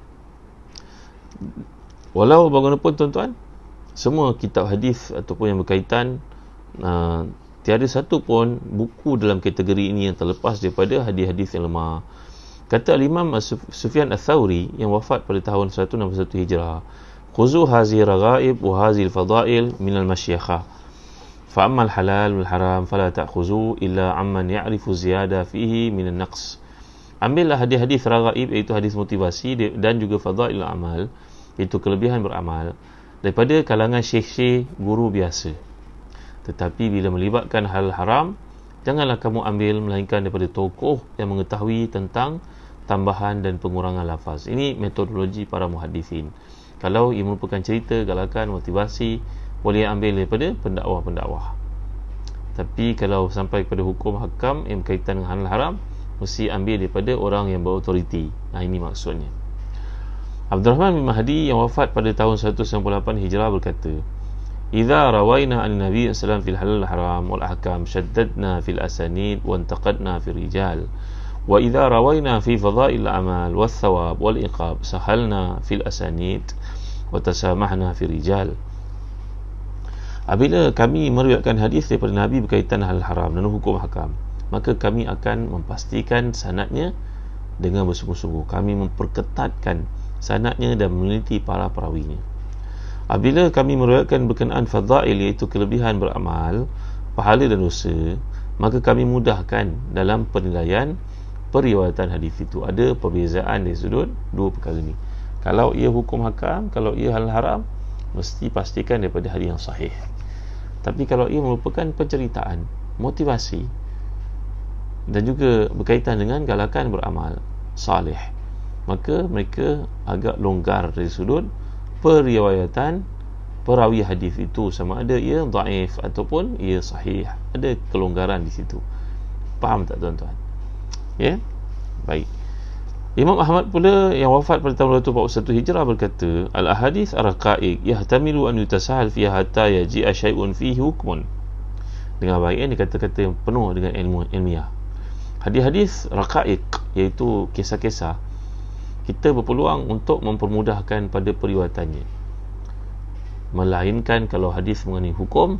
Walau bagaimanapun tuan-tuan, semua kitab hadis ataupun yang berkaitan, uh, tiada satu pun buku dalam kategori ini yang terlepas daripada hadis-hadis yang lemah. Kata Imam Sufyan Ats-Tsauri yang wafat pada tahun seratus enam puluh satu Hijrah, "Khuzu hazihi raghaib wa hazihi al-fadail min al-masyikhah. Fa amma al-halal wal haram fala ta'khuzu illa amman ya'rifu ziyada fihi min an-naqs." Ambillah hadis-hadis raghaib, iaitu hadis motivasi, dan juga fadail amal, iaitu kelebihan beramal, daripada kalangan syekh-syekh guru biasa. Tetapi bila melibatkan hal haram, janganlah kamu ambil melainkan daripada tokoh yang mengetahui tentang tambahan dan pengurangan lafaz. Ini metodologi para muhaddisin. Kalau ia merupakan cerita, galakan, motivasi, boleh ambil daripada pendakwah-pendakwah. Tapi kalau sampai kepada hukum hakam yang berkaitan dengan hal haram, mesti ambil daripada orang yang berautoriti. Nah, ini maksudnya. Abdurrahman bin Mahdi yang wafat pada tahun seratus sembilan puluh lapan Hijrah berkata, "Idza rawaina an Nabi sallallahu alaihi wasallam fil halal haram wal ahkam shaddadna fil asanid wa intaqadna fil rijal, wa idza rawaina fi fadail amal was thawab wal iqab sahalna fil asanid wa tasamahna fil rijal." Apabila kami meriwayatkan hadis daripada Nabi berkaitan hal haram dan hukum hakam, maka kami akan memastikan sanadnya dengan bersungguh-sungguh. Kami memperketatkan sanadnya dan meneliti para perawinya. Apabila kami meriwayatkan berkenaan fadail, iaitu kelebihan beramal, pahala dan dosa, maka kami mudahkan dalam penilaian periwayatan hadis itu. Ada perbezaan dari sudut dua perkara ni. Kalau ia hukum hakam, kalau ia hal haram, mesti pastikan daripada hadis yang sahih. Tapi kalau ia merupakan penceritaan, motivasi, dan juga berkaitan dengan galakan beramal salih, maka mereka agak longgar dari sudut periwayatan perawi hadis itu, sama ada ia dhaif ataupun ia sahih. Ada kelonggaran di situ. Faham tak tuan-tuan? Ya? Yeah? Baik. Imam Ahmad pula yang wafat pada tahun dua ratus empat puluh satu Hijrah berkata, "Al-ahadith ar-raqaiq yahtamilu an yutasahal fiha hatta yaji'a syai'un fihi hukmun." Dengan baik ini kata-kata yang penuh dengan ilmu ilmiah. Hadis-hadis raqaiq, iaitu kisah-kisah, kita berpeluang untuk mempermudahkan pada periwayatannya. Melainkan kalau hadis mengenai hukum,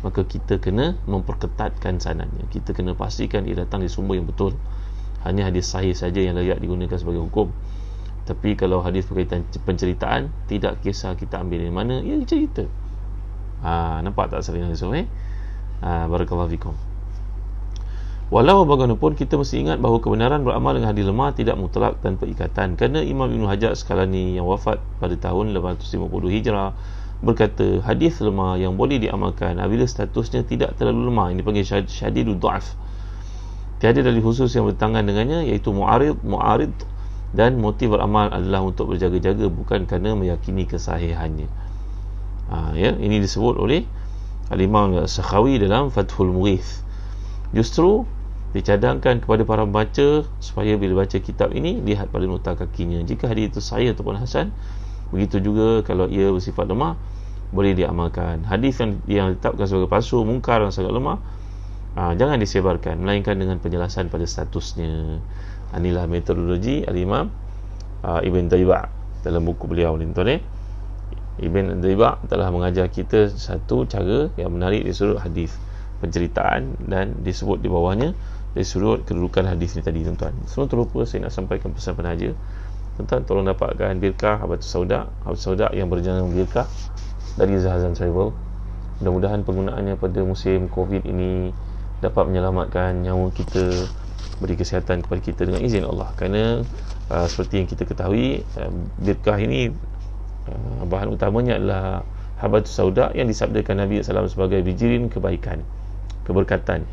maka kita kena memperketatkan sanadnya. Kita kena pastikan dia datang dari sumber yang betul. Hanya hadis sahih saja yang layak digunakan sebagai hukum. Tapi kalau hadis berkaitan penceritaan, tidak kisah kita ambil dari mana, ya cerita. Ha, nampak tak sering so, eh? Ha, barakallahu fikum. Walau bagaimanapun, kita mesti ingat bahawa kebenaran beramal dengan hadis lemah tidak mutlak tanpa ikatan. Kerana Imam Ibn Hajar Asqalani yang wafat pada tahun lapan ratus lima puluh Hijrah berkata, hadis lemah yang boleh diamalkan apabila statusnya tidak terlalu lemah, ini panggil syadidud dha'af, tiada dalil khusus yang bertangan dengannya, iaitu mu'arid, mu'arid dan motif beramal adalah untuk berjaga-jaga, bukan kerana meyakini kesahihannya. Ha, ya, ini disebut oleh Al-Imam Sakhawi dalam Fathul Mughith. Justru dicadangkan kepada para pembaca supaya bila baca kitab ini lihat pada nota kakinya. Jika hadis itu sahih ataupun hasan, begitu juga kalau ia bersifat lemah, boleh diamalkan. Hadis yang, yang ditetapkan sebagai palsu, mungkar dan sangat lemah, aa, jangan disebarkan, melainkan dengan penjelasan pada statusnya. Inilah metodologi Al-Imam aa, Ibn Taybah dalam buku beliau ni, tuan eh. Ibn Taybah telah mengajar kita satu cara yang menarik di sudut hadis penceritaan, dan disebut di bawahnya dari sudut kedudukan hadis ni tadi, tuan-tuan. Sebelum terlupa, saya nak sampaikan pesan penaja. Tuan-tuan tolong dapatkan birkah Habatus Sauda, Habatus Sauda yang berjana birkah dari Zahazan Travel. Mudah-mudahan penggunaannya pada musim Covid ini dapat menyelamatkan nyawa kita, beri kesihatan kepada kita dengan izin Allah. Kerana uh, seperti yang kita ketahui, uh, birkah ini uh, bahan utamanya adalah Habatus Sauda yang disabdakan Nabi sallallahu alaihi wasallam sebagai bijirin kebaikan, keberkatan.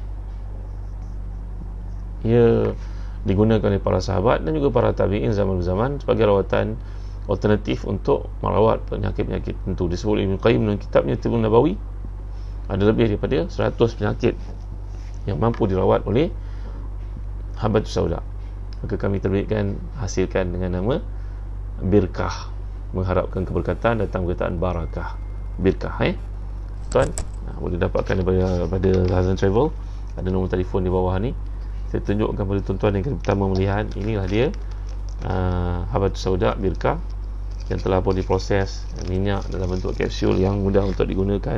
Ia digunakan oleh para sahabat dan juga para tabi'in zaman-zaman sebagai rawatan alternatif untuk merawat penyakit-penyakit tentu. Disebut Ibn Qayyim dalam kitabnya Tibbun Nabawi, ada lebih daripada seratus penyakit yang mampu dirawat oleh Habatus Sauda. Maka kami terbitkan, hasilkan dengan nama birkah, mengharapkan keberkatan, datang perkataan barakah, birkah. eh tuan, nah, boleh dapatkan daripada, daripada Hazan Travel. Ada nombor telefon di bawah ni. Saya tunjukkan kepada tuan-tuan yang pertama melihat. Inilah dia, uh, Habatus Sauda birkah yang telah pun diproses minyak dalam bentuk kapsul yang mudah untuk digunakan.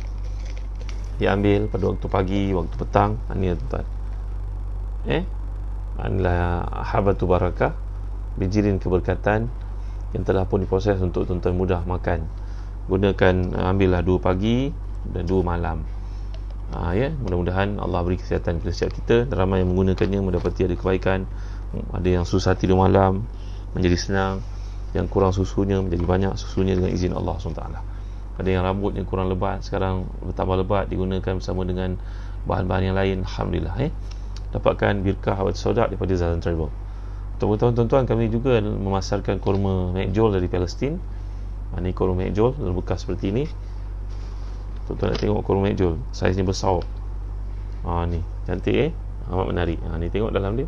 Diambil pada waktu pagi, waktu petang. Ini tuan-tuan, eh inilah Habatus Barakah, bijirin keberkatan yang telah pun diproses untuk tuan-tuan mudah makan. Gunakan, uh, ambillah dua pagi dan dua malam. Ha, ya, mudah-mudahan Allah beri kesihatan kepada setiap kita. Ramai yang menggunakannya mendapati ada kebaikan. Ada yang susah tidur malam menjadi senang, yang kurang susunya menjadi banyak susunya dengan izin Allah subhanahu wa taala. Ada yang rambutnya kurang lebat, sekarang bertambah lebat, digunakan bersama dengan bahan-bahan yang lain. Alhamdulillah. eh Dapatkan birkah Habatus Sauda daripada Zahazan Travel. Untuk tuan-tuan, kami juga memasarkan kurma mekjol dari Palestin. Ini kurma mekjol dalam bekas seperti ini. Tuan-tuan nak tengok kurma mekjol, saiznya besar. Ha, ni cantik, eh amat menarik. Ha, ni tengok dalam dia.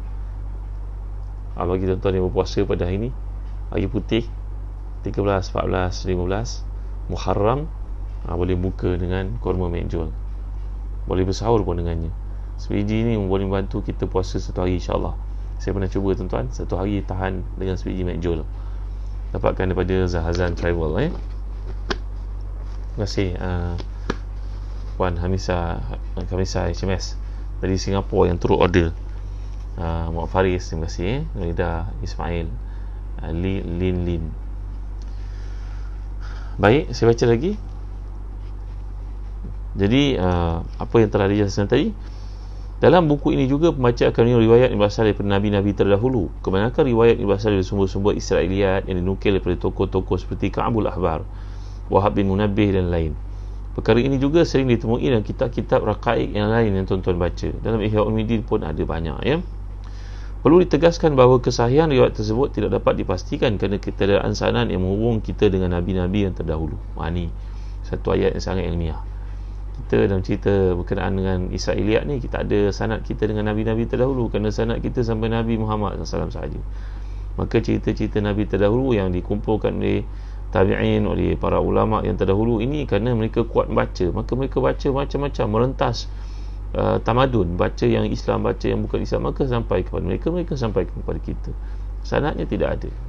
Ha, bagi tuan-tuan yang berpuasa pada hari ni, hari putih tiga belas, empat belas, lima belas Muharram, ha, boleh buka dengan kurma mekjol. Boleh bersahur pun dengannya. Sebiji ni boleh membantu kita puasa satu hari, insya-Allah. Saya pernah cuba, tuan-tuan, satu hari tahan dengan sebiji mekjol. Dapatkan daripada Zahazan Travel. eh Terima kasih, uh, Puan Hamisa Hamisa H M S dari Singapura yang turut order. uh, Muhammad Faris, terima kasih. eh Rida Ismail, uh, Lin Lin Lin. Baik, saya baca lagi. Jadi uh, apa yang telah dijelaskan tadi, dalam buku ini juga pembaca akan mengenai riwayat yang berasal daripada Nabi-Nabi terdahulu. Kebanyakan riwayat yang berasal dari sumber-sumber Israiliyat yang dinukil daripada tokoh-tokoh seperti Ka'bul Ahbar, Wahab bin Munabbih dan lain. Perkara ini juga sering ditemui dalam kitab-kitab raqaik yang lain yang tuan-tuan baca. Dalam Ihya Ulumuddin pun ada banyak, ya. Perlu ditegaskan bahawa kesahihan riwayat tersebut tidak dapat dipastikan kerana ketiadaan sanad yang menghubung kita dengan Nabi-Nabi yang terdahulu. Ha, ni satu ayat yang sangat ilmiah. Kita dalam cerita berkenaan dengan Israiliyat ni, kita ada sanad kita dengan Nabi-Nabi terdahulu, kerana sanad kita sampai Nabi Muhammad sallallahu alaihi wasallam sahaja. Maka cerita-cerita Nabi terdahulu yang dikumpulkan oleh tabi'in, oleh para ulama yang terdahulu ini, kerana mereka kuat membaca, maka mereka baca macam-macam, merentas uh, tamadun, baca yang Islam, baca yang bukan Islam, maka sampai kepada mereka, mereka sampai kepada kita. Sanadnya tidak ada.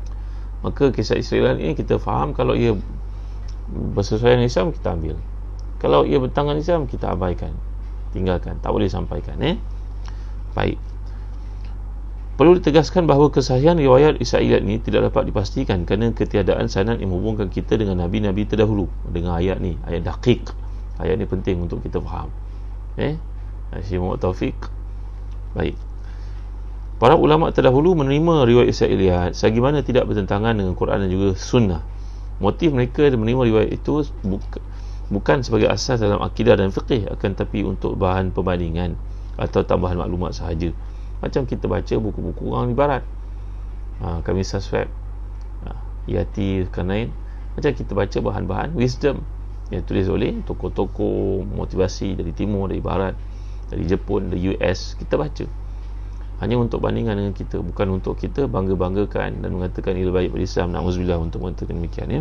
Maka kisah Israel ini kita faham, kalau ia bersesuaian dengan Islam, kita ambil. Kalau ia bertentangan Islam, kita abaikan, tinggalkan, tak boleh sampaikan. Eh? Baik. Perlu ditegaskan bahawa kesahihan riwayat Israiliyat ini tidak dapat dipastikan kerana ketiadaan sanad yang menghubungkan kita dengan Nabi-Nabi terdahulu. Dengan ayat ni, ayat daqiq. Ayat ni penting untuk kita faham. Eh? Syekh Muhammad Taufik. Baik. Para ulama terdahulu menerima riwayat Israiliyat sebagaimana tidak bertentangan dengan Quran dan juga sunnah. Motif mereka menerima riwayat itu buka, bukan sebagai asas dalam akidah dan fiqh, akan tapi untuk bahan perbandingan atau tambahan maklumat sahaja. Macam kita baca buku-buku orang ibarat, ha, kami subscribe ha, Yati Kanain, macam kita baca bahan-bahan wisdom yang tulis oleh tokoh-tokoh motivasi dari timur, dari barat, dari Jepun, dari U S. Kita baca hanya untuk bandingan dengan kita, bukan untuk kita bangga-banggakan dan mengatakan ia baik pada Islam. Na'udzubillah untuk mengatakan demikian, ya.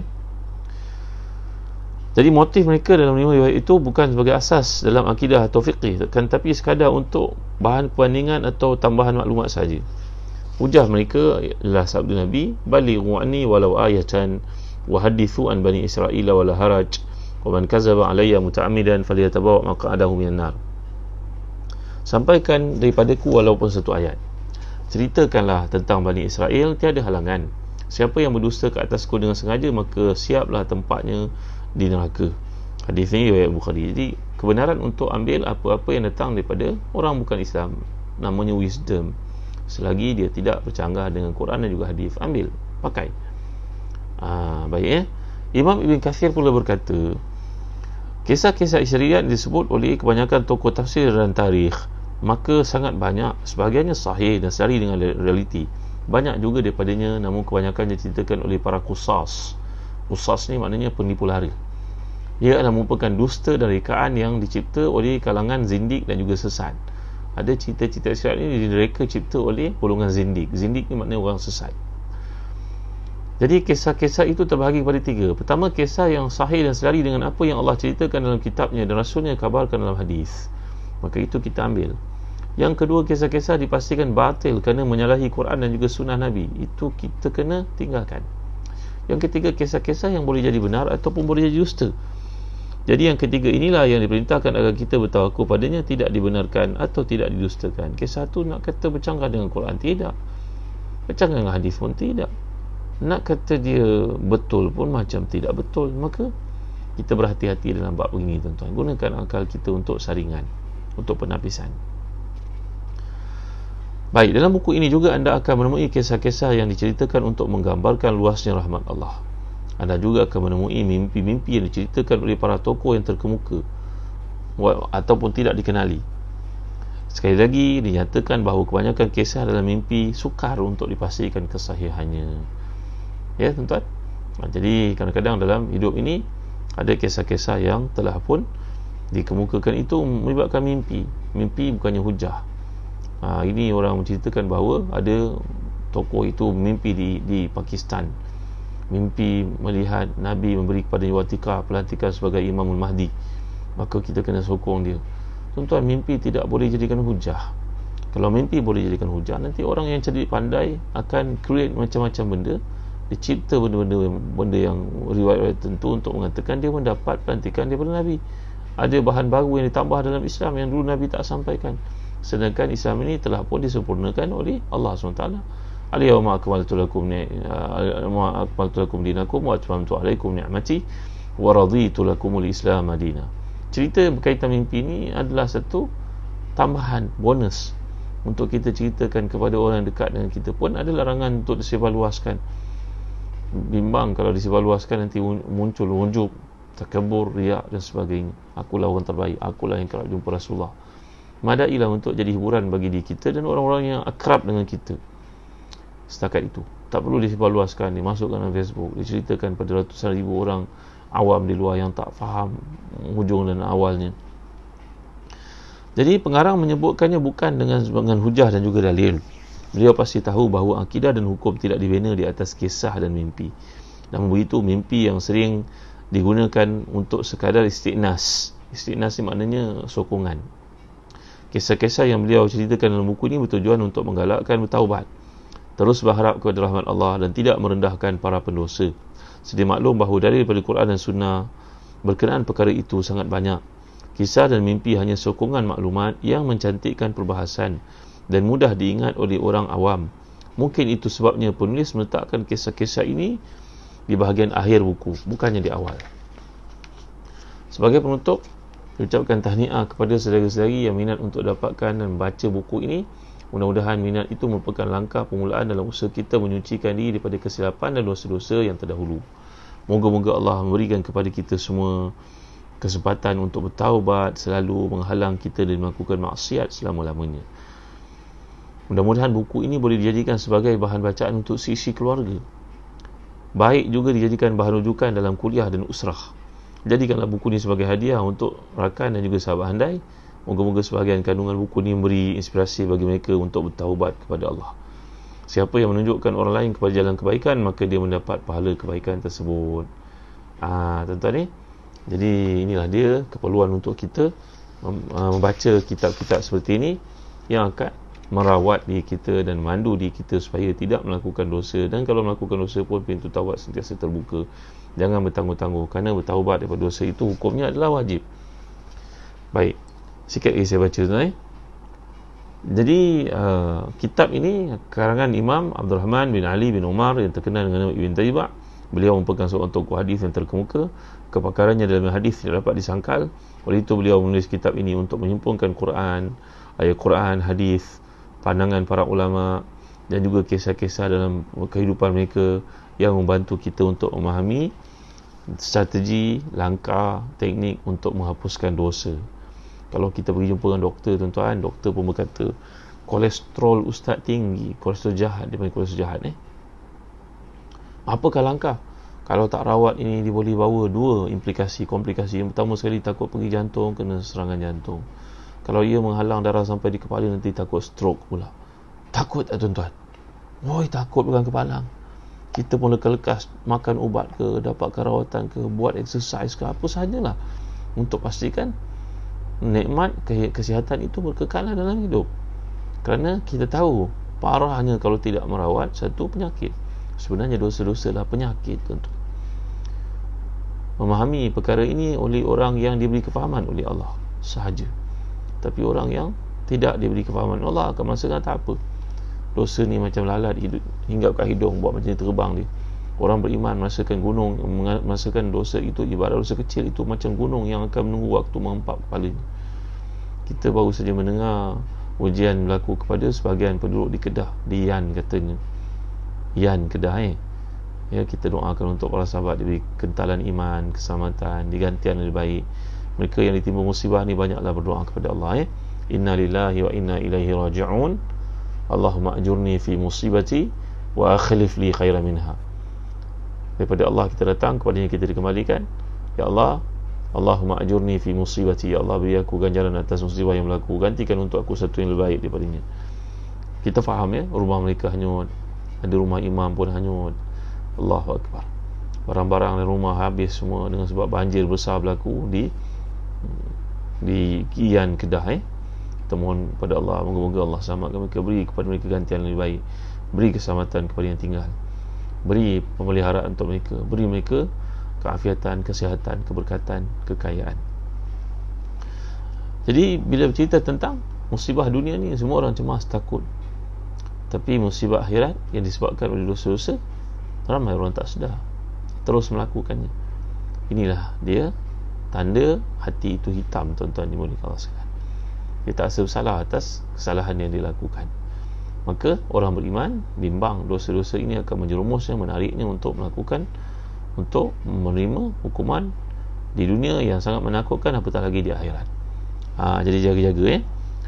Jadi motif mereka dalam menerima riwayat itu bukan sebagai asas dalam akidah atau fiqh, kan, tapi sekadar untuk bahan perbandingan atau tambahan maklumat sahaja. Hujah mereka ialah sabda Nabi, balighu anni walau ayatan wa hadithu an bani Israil wala haraj wa man kadzaba alayya muta'ammidan falyatabawa maq'adahu minan nar. Sampaikan daripadaku walaupun satu ayat. Ceritakanlah tentang Bani Israel, tiada halangan. Siapa yang berdusta ke atasku dengan sengaja, maka siaplah tempatnya di neraka. Hadis ini riwayat Bukhari. Jadi kebenaran untuk ambil apa-apa yang datang daripada orang bukan Islam, namanya wisdom, selagi dia tidak bercanggah dengan Quran dan juga hadis, ambil, pakai. Ah, baik, ya. Imam Ibn Kathir pula berkata, kisah-kisah Israiliyat disebut oleh kebanyakan tokoh tafsir dan tarikh, maka sangat banyak, sebahagiannya sahih dan sehari dengan realiti. Banyak juga daripadanya, namun kebanyakan diceritakan oleh para qusas. Qusas ni maknanya penipu lara. Ia adalah merupakan dusta dan rekaan yang dicipta oleh kalangan zindik dan juga sesat. Ada cerita-cerita Israel ini direka cipta oleh golongan zindik. Zindik ni maknanya orang sesat. Jadi kisah-kisah itu terbahagi kepada tiga. Pertama, kisah yang sahih dan selari dengan apa yang Allah ceritakan dalam kitabnya dan Rasulnya kabarkan dalam hadis, maka itu kita ambil. Yang kedua, kisah-kisah dipastikan batil kerana menyalahi Quran dan juga sunnah Nabi, itu kita kena tinggalkan. Yang ketiga, kisah-kisah yang boleh jadi benar ataupun boleh jadi dusta. Jadi yang ketiga inilah yang diperintahkan agar kita bertawakul padanya, tidak dibenarkan atau tidak didustakan. Kisah tu nak kata bercanggah dengan Quran, tidak. Bercanggah dengan hadis pun tidak. Nak kata dia betul pun macam tidak betul. Maka kita berhati-hati dalam bab begini, tuan-tuan. Gunakan akal kita untuk saringan, untuk penapisan. Baik, dalam buku ini juga anda akan menemui kisah-kisah yang diceritakan untuk menggambarkan luasnya rahmat Allah. Anda juga akan menemui mimpi-mimpi yang diceritakan oleh para tokoh yang terkemuka ataupun tidak dikenali. Sekali lagi dinyatakan bahawa kebanyakan kisah dalam mimpi sukar untuk dipastikan kesahihannya. Ya, tuan-tuan. Jadi kadang-kadang dalam hidup ini ada kisah-kisah yang telah pun dikemukakan itu melibatkan mimpi. Mimpi bukannya hujah. Ha, ini orang menceritakan bahawa ada tokoh itu mimpi di, di Pakistan, mimpi melihat Nabi memberi kepada Watika pelantikan sebagai Imamul Mahdi. Maka kita kena sokong dia. Tuan-tuan, mimpi tidak boleh jadikan hujah. Kalau mimpi boleh jadikan hujah, nanti orang yang cerdik pandai akan create macam-macam benda, dicipta benda-benda benda yang riwayat tertentu untuk mengatakan dia mendapat pelantikan daripada Nabi. Ada bahan baru yang ditambah dalam Islam yang dulu Nabi tak sampaikan. Sedangkan Islam ini telah pun disempurnakan oleh Allah subhanahu wa taala. Al-yawma akmaltu lakum ni'mati akmaltu lakum dinakum wa atmamtu alaikum ni'mati wa raditu lakumul Islam madina. Cerita berkaitan mimpi ini adalah satu tambahan bonus untuk kita ceritakan kepada orang dekat dengan kita. Pun ada larangan untuk disebarluaskan. Bimbang kalau disebarluaskan nanti muncul wujub, takabur, riak dan sebagainya. Akulah orang terbaik, akulah yang kerap jumpa Rasulullah. Madailah untuk jadi hiburan bagi diri kita dan orang-orang yang akrab dengan kita. Setakat itu, tak perlu disebarluaskan, dimasukkan dalam Facebook, diceritakan pada ratusan ribu orang awam di luar yang tak faham hujung dan awalnya. Jadi pengarang menyebutkannya bukan dengan dengan hujah dan juga dalil. Beliau pasti tahu bahawa akidah dan hukum tidak dibina di atas kisah dan mimpi. Namun begitu, mimpi yang sering digunakan untuk sekadar istiqnas. Istiqnas ni maknanya sokongan. Kisah-kisah yang beliau ceritakan dalam buku ini bertujuan untuk menggalakkan bertaubat, terus berharap kepada rahmat Allah dan tidak merendahkan para pendosa. Sedia maklum bahawa dalil daripada Quran dan Sunnah berkenaan perkara itu sangat banyak. Kisah dan mimpi hanya sokongan maklumat yang mencantikkan perbahasan dan mudah diingat oleh orang awam. Mungkin itu sebabnya penulis meletakkan kisah-kisah ini di bahagian akhir buku, bukannya di awal. Sebagai penutup, ucapkan tahniah kepada saudara-saudari yang minat untuk dapatkan dan membaca buku ini. Mudah-mudahan minat itu merupakan langkah permulaan dalam usaha kita menyucikan diri daripada kesilapan dan dosa-dosa yang terdahulu. Moga-moga Allah memberikan kepada kita semua kesempatan untuk bertaubat, selalu menghalang kita dari melakukan maksiat selama-lamanya. Mudah-mudahan buku ini boleh dijadikan sebagai bahan bacaan untuk sisi keluarga. Baik juga dijadikan bahan rujukan dalam kuliah dan usrah. Jadikanlah buku ini sebagai hadiah untuk rakan dan juga sahabat handai. Moga-moga sebahagian kandungan buku ini memberi inspirasi bagi mereka untuk bertaubat kepada Allah. Siapa yang menunjukkan orang lain kepada jalan kebaikan, maka dia mendapat pahala kebaikan tersebut. Ah, tuan-tuan ni. Jadi inilah dia keperluan untuk kita membaca kitab-kitab seperti ini yang akan merawat diri kita dan memandu diri kita supaya tidak melakukan dosa. Dan kalau melakukan dosa pun pintu taubat sentiasa terbuka. Jangan bertangguh-tangguh, kerana bertaubat daripada dosa itu hukumnya adalah wajib. Baik, sikit lagi saya baca tuan eh. Jadi uh, kitab ini karangan Imam Abdul Rahman bin Ali bin Umar yang terkenal dengan nama Ibn Taybah. Beliau merupakan seorang tokoh hadis yang terkemuka. Kepakarannya dalam hadis tidak dapat disangkal. Oleh itu beliau menulis kitab ini untuk menyimpulkan Quran, ayat Quran, hadis, pandangan para ulama dan juga kisah-kisah dalam kehidupan mereka yang membantu kita untuk memahami strategi, langkah, teknik untuk menghapuskan dosa. Kalau kita pergi jumpa dengan doktor, tuan-tuan, doktor pun berkata kolesterol ustaz tinggi, kolesterol jahat, dia panggil kolesterol jahat eh. Apakah langkah? Kalau tak rawat ini, dia boleh bawa dua implikasi, komplikasi. Yang pertama sekali, takut pergi jantung, kena serangan jantung. Kalau ia menghalang darah sampai di kepala, nanti takut stroke pula. Takut tak tuan-tuan? Woi, takut bukan kepalang. Kita pun lekas-lekas makan ubat ke, dapatkan rawatan ke, buat exercise ke, apa sahajalah untuk pastikan nikmat kesihatan itu berkekalan dalam hidup. Kerana kita tahu parahnya kalau tidak merawat satu penyakit. Sebenarnya dosa-dosa lah penyakit, tuan-tuan. Memahami perkara ini oleh orang yang diberi kefahaman oleh Allah sahaja. Tapi orang yang tidak diberi kefahaman Allah akan merasakan tak apa. Dosa ni macam lalat hinggap kat hidung, buat macam terbang dia. Orang beriman merasakan gunung, merasakan dosa itu ibarat dosa kecil itu macam gunung yang akan menunggu waktu mengempap kepalanya. Kita baru saja mendengar ujian berlaku kepada sebahagian penduduk di Kedah, di Yan katanya. Yan Kedah eh. Ya, kita doakan untuk para sahabat diberi kentalan iman, keselamatan, digantian lebih baik. Mereka yang ditimpa musibah ni banyaklah berdoa kepada Allah eh. Inna lillahi wa inna ilaihi raji'un. Allahumma ajurni fi musibati wa akhlif li khairan minha. Daripada Allah kita datang, kepadanya kita dikembalikan. Ya Allah, Allahumma ajurni fi musibati. Ya Allah, beri aku ganjaran atas musibah yang berlaku, gantikan untuk aku satu yang lebih baik daripadanya. Kita faham ya, rumah mereka hanyut, ada rumah imam pun hanyut. Allahu Akbar. Barang-barang dalam rumah habis semua dengan sebab banjir besar berlaku di di Kian Kedah eh. Kita mohon kepada Allah, moga-moga Allah selamatkan mereka, beri kepada mereka gantian lebih baik, beri keselamatan kepada yang tinggal, beri pemeliharaan untuk mereka, beri mereka keafiatan, kesihatan, keberkatan, kekayaan. Jadi bila bercerita tentang musibah dunia ni, semua orang cemas, takut. Tapi musibah akhirat yang disebabkan oleh dosa-dosa, ramai orang tak sedar, terus melakukannya. Inilah dia tanda hati itu hitam, tuan-tuan dimuliakan Allah sekalian. Dia tak rasa bersalah atas kesalahan yang dilakukan. Maka orang beriman bimbang dosa-dosa ini akan menjerumusnya, menariknya untuk melakukan, untuk menerima hukuman di dunia yang sangat menakutkan, apatah lagi di akhirat. Ha, jadi jaga-jaga eh.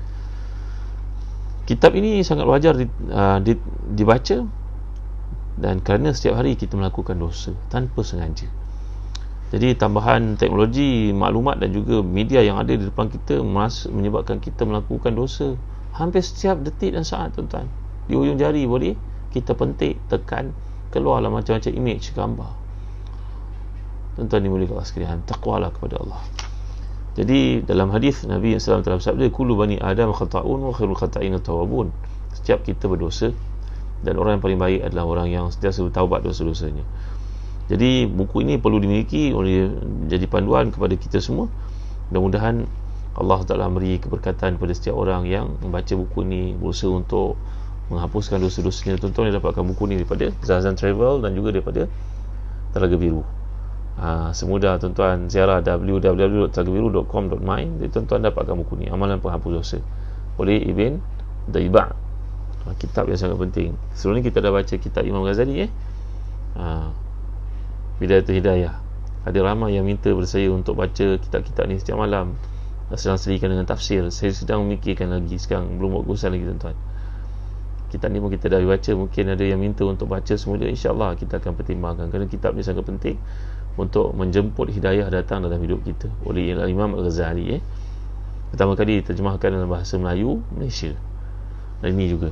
Kitab ini sangat wajar di, uh, di, dibaca, dan kerana setiap hari kita melakukan dosa tanpa sengaja. Jadi tambahan teknologi, maklumat dan juga media yang ada di depan kita menyebabkan kita melakukan dosa hampir setiap detik dan saat, tuan-tuan. Di ujung jari boleh kita pentik, tekan, keluarlah macam-macam image, gambar. Tuan-tuan dimuliakan Allah sekalian, taqwalah kepada Allah. Jadi dalam hadis Nabi sallallahu alaihi wasallam telah bersabda, kullu bani adam khata'un wa khairul khata'in at-tawwabun. Setiap kita berdosa, dan orang yang paling baik adalah orang yang sentiasa bertaubat dosa-dosanya. Jadi buku ini perlu dimiliki oleh, jadi panduan kepada kita semua. Mudah-mudahan Allah Ta'ala beri keberkatan kepada setiap orang yang membaca buku ini, berusaha untuk menghapuskan dosa-dosanya. Tuan-tuan yang dapatkan buku ini daripada Zahazan Travel dan juga daripada Telaga Biru. Ha, semudah tuan-tuan ziarah w w w dot telaga biru dot com dot my. Jadi tuan-tuan dapatkan buku ni, Amalan Penghapus Dosa oleh Ibn Daiba'. Ha, kitab yang sangat penting. Sebelum ni kita dah baca kitab Imam Ghazali eh. Ha, Bidayatul Hidayah. Ada ramai yang minta kepada saya untuk baca kitab-kitab ni setiap malam. Sedang sediakan dengan tafsir. Saya sedang memikirkan lagi, sekarang belum buat keputusan lagi tuan-tuan. Kitab ni pun kita dah baca. Mungkin ada yang minta untuk baca semula. InsyaAllah kita akan pertimbangkan, kerana kitab ni sangat penting untuk menjemput hidayah datang dalam hidup kita oleh Imam Al-Ghazali eh. Pertama kali diterjemahkan dalam bahasa Melayu Malaysia. Dan ini juga,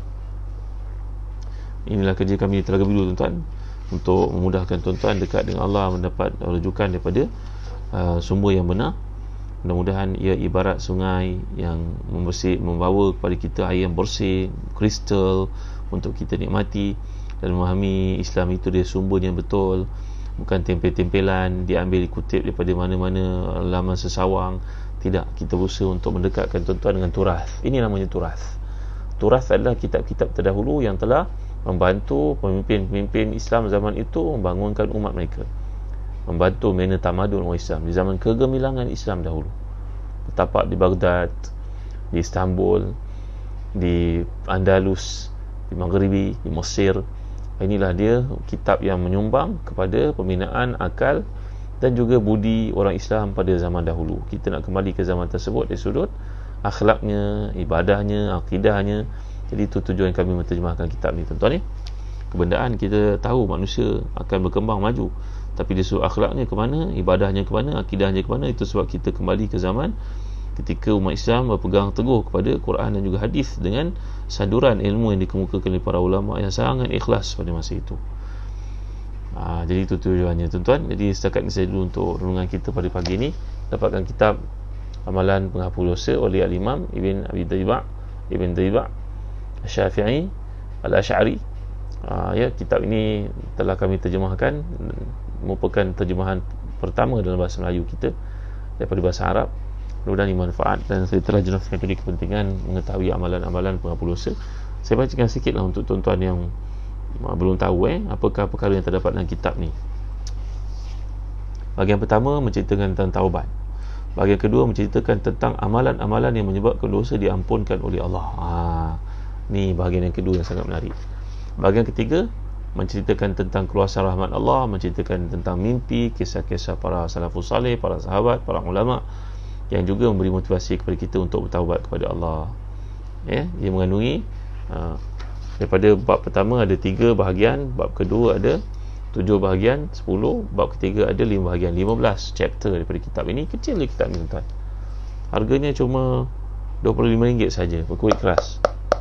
inilah kerja kami di Telaga Biru tuan-tuan, untuk memudahkan tuan-tuan dekat dengan Allah, mendapat rujukan daripada uh, sumber yang benar. Mudah-mudahan ia ibarat sungai yang membersih, membawa kepada kita air yang bersih, kristal untuk kita nikmati, dan memahami Islam itu dia sumbernya betul, bukan tempel-tempelan diambil dikutip daripada mana-mana laman sesawang. Tidak, kita berusaha untuk mendekatkan tuan-tuan dengan turath. Ini namanya turath. Turath adalah kitab-kitab terdahulu yang telah membantu pemimpin-pemimpin Islam zaman itu membangunkan umat mereka, membantu membina tamadun umat Islam di zaman kegemilangan Islam dahulu. Tertapak di Baghdad, di Istanbul, di Andalus, di Maghribi, di Mesir. Inilah dia kitab yang menyumbang kepada pembinaan akal dan juga budi orang Islam pada zaman dahulu. Kita nak kembali ke zaman tersebut dari sudut akhlaknya, ibadahnya, akidahnya. Jadi itu tujuan kami menterjemahkan kitab ni tuan-tuan ni. Kebendaan kita tahu manusia akan berkembang maju, tapi dari sudut akhlaknya ke mana, ibadahnya ke mana, akidahnya ke mana. Itu sebab kita kembali ke zaman ketika umat Islam berpegang teguh kepada Quran dan juga hadis dengan sanduran ilmu yang dikemukakan oleh para ulama yang sangat ikhlas pada masa itu. Ha, jadi itu tujuannya tuan-tuan. Jadi setakat ini saya dulu untuk renungan kita pada pagi ini. Dapatkan kitab Amalan Penghapus Dosa oleh Al-Imam Ibn Abi Daiba' Ibn Daiba' Syafi'i Al-Ash'ari. Ha, ya, kitab ini telah kami terjemahkan, merupakan terjemahan pertama dalam bahasa Melayu kita daripada bahasa Arab. Mudah-mudahan ini manfaat, dan saya telah jelaskan tadi kepentingan mengetahui amalan-amalan penghapus dosa. Saya bacakan sikitlah untuk tuan-tuan yang belum tahu eh apakah perkara yang terdapat dalam kitab ni. Bahagian pertama menceritakan tentang taubat. Bahagian kedua menceritakan tentang amalan-amalan yang menyebabkan dosa diampunkan oleh Allah. Ha, ni bahagian yang kedua yang sangat menarik. Bahagian ketiga menceritakan tentang keluasan rahmat Allah, menceritakan tentang mimpi, kisah-kisah para salafus salih, para sahabat, para ulama, yang juga memberi motivasi kepada kita untuk bertaubat kepada Allah. Ya, dia mengandungi uh, daripada bab pertama ada tiga bahagian, bab kedua ada tujuh bahagian, sepuluh, bab ketiga ada lima bahagian, lima belas chapter daripada kitab ini. Kecil je kitab ni tuan. Harganya cuma dua puluh lima ringgit saja, berkulit keras.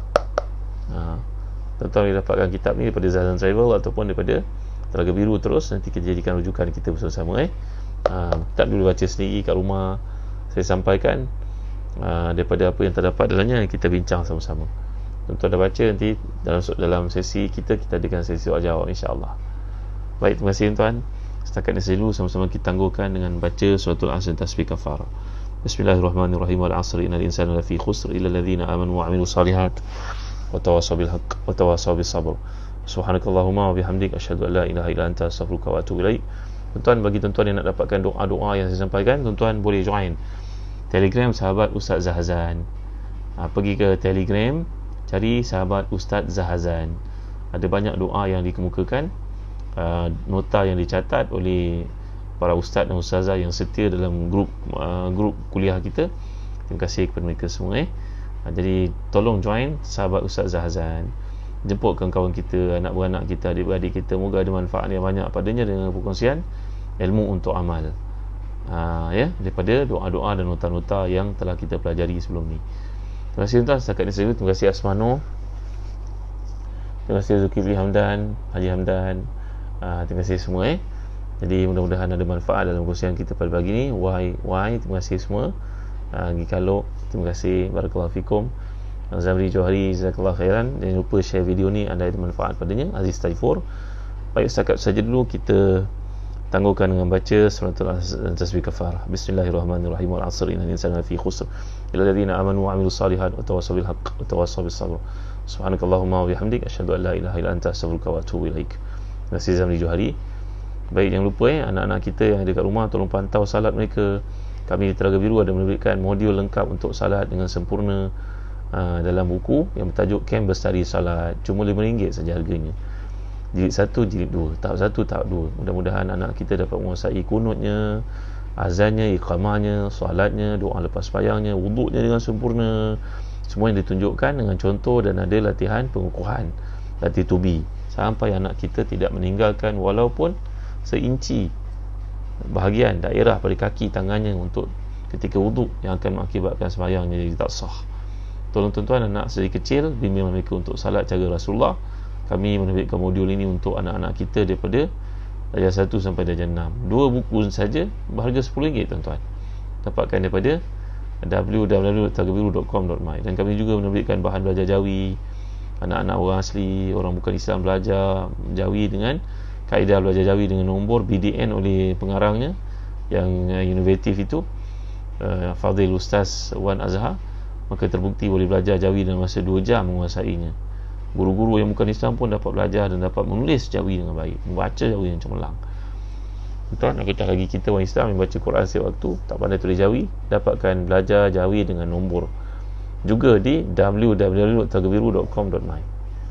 Ha, tuan-tuan boleh dapatkan kitab ni daripada Zahazan Travel ataupun daripada Telaga Biru terus. Nanti kita jadikan rujukan kita bersama-sama eh. Ha, kitab dulu baca sendiri kat rumah. Saya sampaikan uh, daripada apa yang terdapat dalamnya, kita bincang sama-sama. Tuan-tuan dah baca, nanti dalam dalam sesi kita kita adakan sesi soal jawab insya-Allah. Baik, terima kasih tuan. Setakat ini dulu sama-sama kita tangguhkan dengan baca suratul Asr tasbih kafarah. Bismillahirrahmanirrahim. Wal 'asri innal insana lafi khusr illa alladhina amanu wa 'amilus shalihat wa tawassaw bil haqq wa tawassaw bis sabr. Subhanakallahumma wa bihamdik asyhadu an la ilaha illa anta astaghfiruka wa atubu ilaik. Tuan-tuan, bagi tuan-tuan yang nak dapatkan doa-doa yang saya sampaikan, tuan-tuan boleh join Telegram sahabat Ustaz Zahazan. Ha, pergi ke Telegram, cari sahabat Ustaz Zahazan. Ada banyak doa yang dikemukakan, uh, nota yang dicatat oleh para ustaz dan ustazah yang setia dalam grup uh, grup kuliah kita. Terima kasih kepada mereka semua eh. Ha, jadi tolong join sahabat Ustaz Zahazan. Jemput kawan-kawan kita, anak beranak kita, adik-beradik kita. Moga ada manfaat yang banyak padanya dengan perkongsian ilmu untuk amal. Ha, ya, daripada doa-doa dan nota-nota yang telah kita pelajari sebelum ni. Terima kasih tuan. Setakat ini saja. Terima kasih Asmano. Terima kasih Zulkifli Hamdan, Haji Hamdan. Ha, terima kasih semua eh. Jadi mudah-mudahan ada manfaat dalam perkongsian kita pada pagi ni. Wahai, wahai, terima kasih semua. Ha, Gikalok, terima kasih. Barakallahu fikum. Zamri Johari, jazakallahu khairan. Jangan lupa share video ni, anda ada manfaat padanya. Aziz Taifur. Baik, setakat saja dulu kita tangguhkan dengan baca suratul tasbih kafarah. Bismillahirrahmanirrahim. Wal 'asr innal insana lafi khusr illa alladziina aamanu wa 'amilus shalihaati wa tawassaw bil haqq wa tawassaw bis sabr. Subhanakallahumma wa bihamdik asyhadu an la ilaha illa anta astaghfiruka wa atubu ilaik. Terima kasih Zamri Johari. Baik, jangan lupa eh anak-anak kita yang ada kat rumah tolong pantau salat mereka. Kami di Telaga Biru ada memberikan modul lengkap untuk salat dengan sempurna uh, dalam buku yang bertajuk Kem Bestari Salat. Cuma lima ringgit saja harganya. Jilid satu, jilid dua, tahap satu, tahap dua. Mudah-mudahan anak kita dapat menguasai kunutnya, azannya, iqamahnya, solatnya, doa lepas sembahyangnya, wuduknya dengan sempurna. Semua yang ditunjukkan dengan contoh, dan ada latihan pengukuhan, latih tubi, sampai anak kita tidak meninggalkan walaupun seinci bahagian daerah pada kaki tangannya untuk ketika wuduk yang akan mengakibatkan sembahyangnya jadi tak sah. Tolong tuan-tuan, anak sedikit kecil, bimbing mereka untuk salat cara Rasulullah. Kami menerbitkan modul ini untuk anak-anak kita daripada darjah satu sampai darjah enam. Dua buku saja berharga sepuluh ringgit tuan-tuan. Dapatkan daripada w w w dot tagabiru dot com dot my. Dan kami juga menerbitkan bahan belajar Jawi. Anak-anak orang asli, orang bukan Islam belajar Jawi dengan kaedah belajar Jawi dengan nombor B D N oleh pengarangnya yang uh, inovatif itu, uh, Fadil Ustaz Wan Azhar. Maka terbukti boleh belajar Jawi dalam masa dua jam menguasainya. Guru-guru yang bukan Islam pun dapat belajar dan dapat menulis Jawi dengan baik, membaca Jawi yang cemerlang. Tuan, apatah lagi kita orang Islam yang baca Quran setiap waktu tak pandai tulis Jawi, dapatkan belajar Jawi dengan nombor juga di w w w dot tagabiru dot com dot my.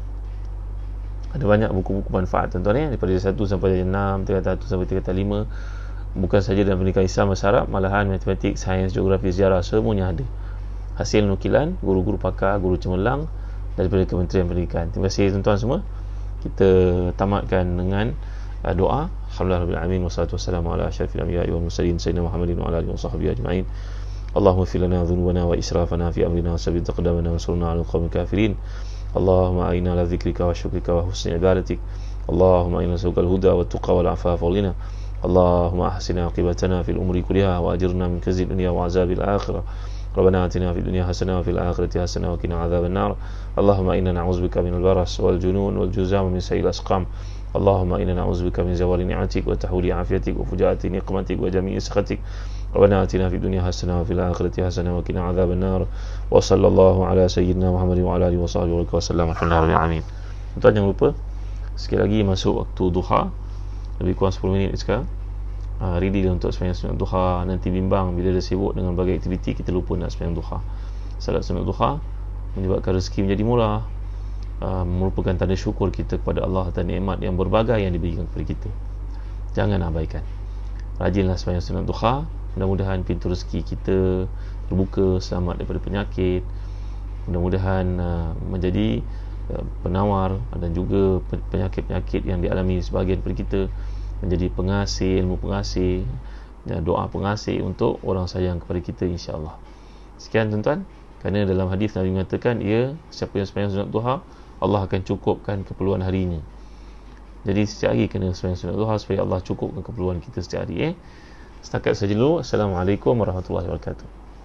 Ada banyak buku-buku manfaat tuan-tuan ya, daripada satu sampai darjah enam, tingkatan satu sampai tingkatan lima. Bukan saja dalam pendidikan Islam dan Arab, malahan matematik, sains, geografi, sejarah, semuanya ada. Hasil nukilan guru-guru pakar, guru cemerlang daripada Kementerian Pendidikan. Terima kasih tuan-tuan semua. Kita tamatkan dengan uh, doa. Alhamdulillah rabbil alamin, wassalatu wassalamu ala asyrafil anbiya'i wal mursalin sayyidina Muhammadin wa ala alihi washabbihi ajma'in. Allahumma ighfir lana dhunubana wa israfana fi amrina wa sabbit taqaddamana wa ansurna 'alal qawmil kafirin. Allahumma a'inna ala dhikrika wa syukrika wa husni ibadatik. Allahumma inna nas'aluka al-huda wa tuqa wal 'afafa wal ghina. Allahumma ahsina 'aqibatana fil umuri kulliha wa ajirna min khizyi dunya wa 'adzabil akhirah. ربنا آتنا في الدنيا حسنة وفي الآخرة حسنة وقنا عذاب النار. اللهم إنا نعوذ بك من البرص والجنون والجذام ومن سيء الأسقام. اللهم إنا نعوذ بك من زوال نعمتك وتحول عافيتك وفجاءة نقمتك وجميع سخطك. ربنا آتنا في الدنيا حسنة وفي الآخرة حسنة وقنا عذاب النار. وصلى الله على سيدنا محمد وعلى آله وصحبه وسلم. الحمد لله رب العالمين. Tuan jangan lupa sekali lagi masuk waktu duha, lebih kurang sepuluh minit sekarang. Uh, ready untuk sembahyang sunat duha. Nanti bimbang bila dah sibuk dengan berbagai aktiviti, kita lupa nak sembahyang duha. Salat sunat duha menyebabkan rezeki menjadi murah, uh, merupakan tanda syukur kita kepada Allah atas nikmat yang berbagai yang diberikan kepada kita. Jangan abaikan. Rajinlah sembahyang sunat duha. Mudah-mudahan pintu rezeki kita terbuka, selamat daripada penyakit. Mudah-mudahan uh, menjadi uh, penawar dan juga penyakit-penyakit yang dialami sebahagian daripada kita, menjadi pengasih, ilmu pengasih dan doa pengasih untuk orang sayang kepada kita, insya-Allah. Sekian tuan-tuan, kerana dalam hadis Nabi mengatakan, ia siapa yang sembahyang sunat duha, Allah akan cukupkan keperluan harinya. Jadi setiap hari kena sembahyang sunat duha supaya Allah cukupkan keperluan kita setiap hari. Eh? Setakat saja dulu. Assalamualaikum warahmatullahi wabarakatuh.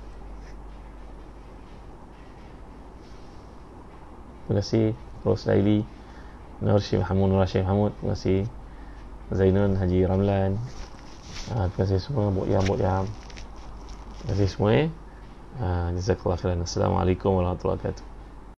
Terima kasih Ros Laili, Nur Syekh Hamud, Nur Syekh Hamud. Terima kasih Zainun Haji Ramlan. Ah, terima kasih semua, Buk Yam, Buk Yam. Terima kasih semua. Eh. Ah, jazakallahu khairan. Assalamualaikum warahmatullahi wabarakatuh.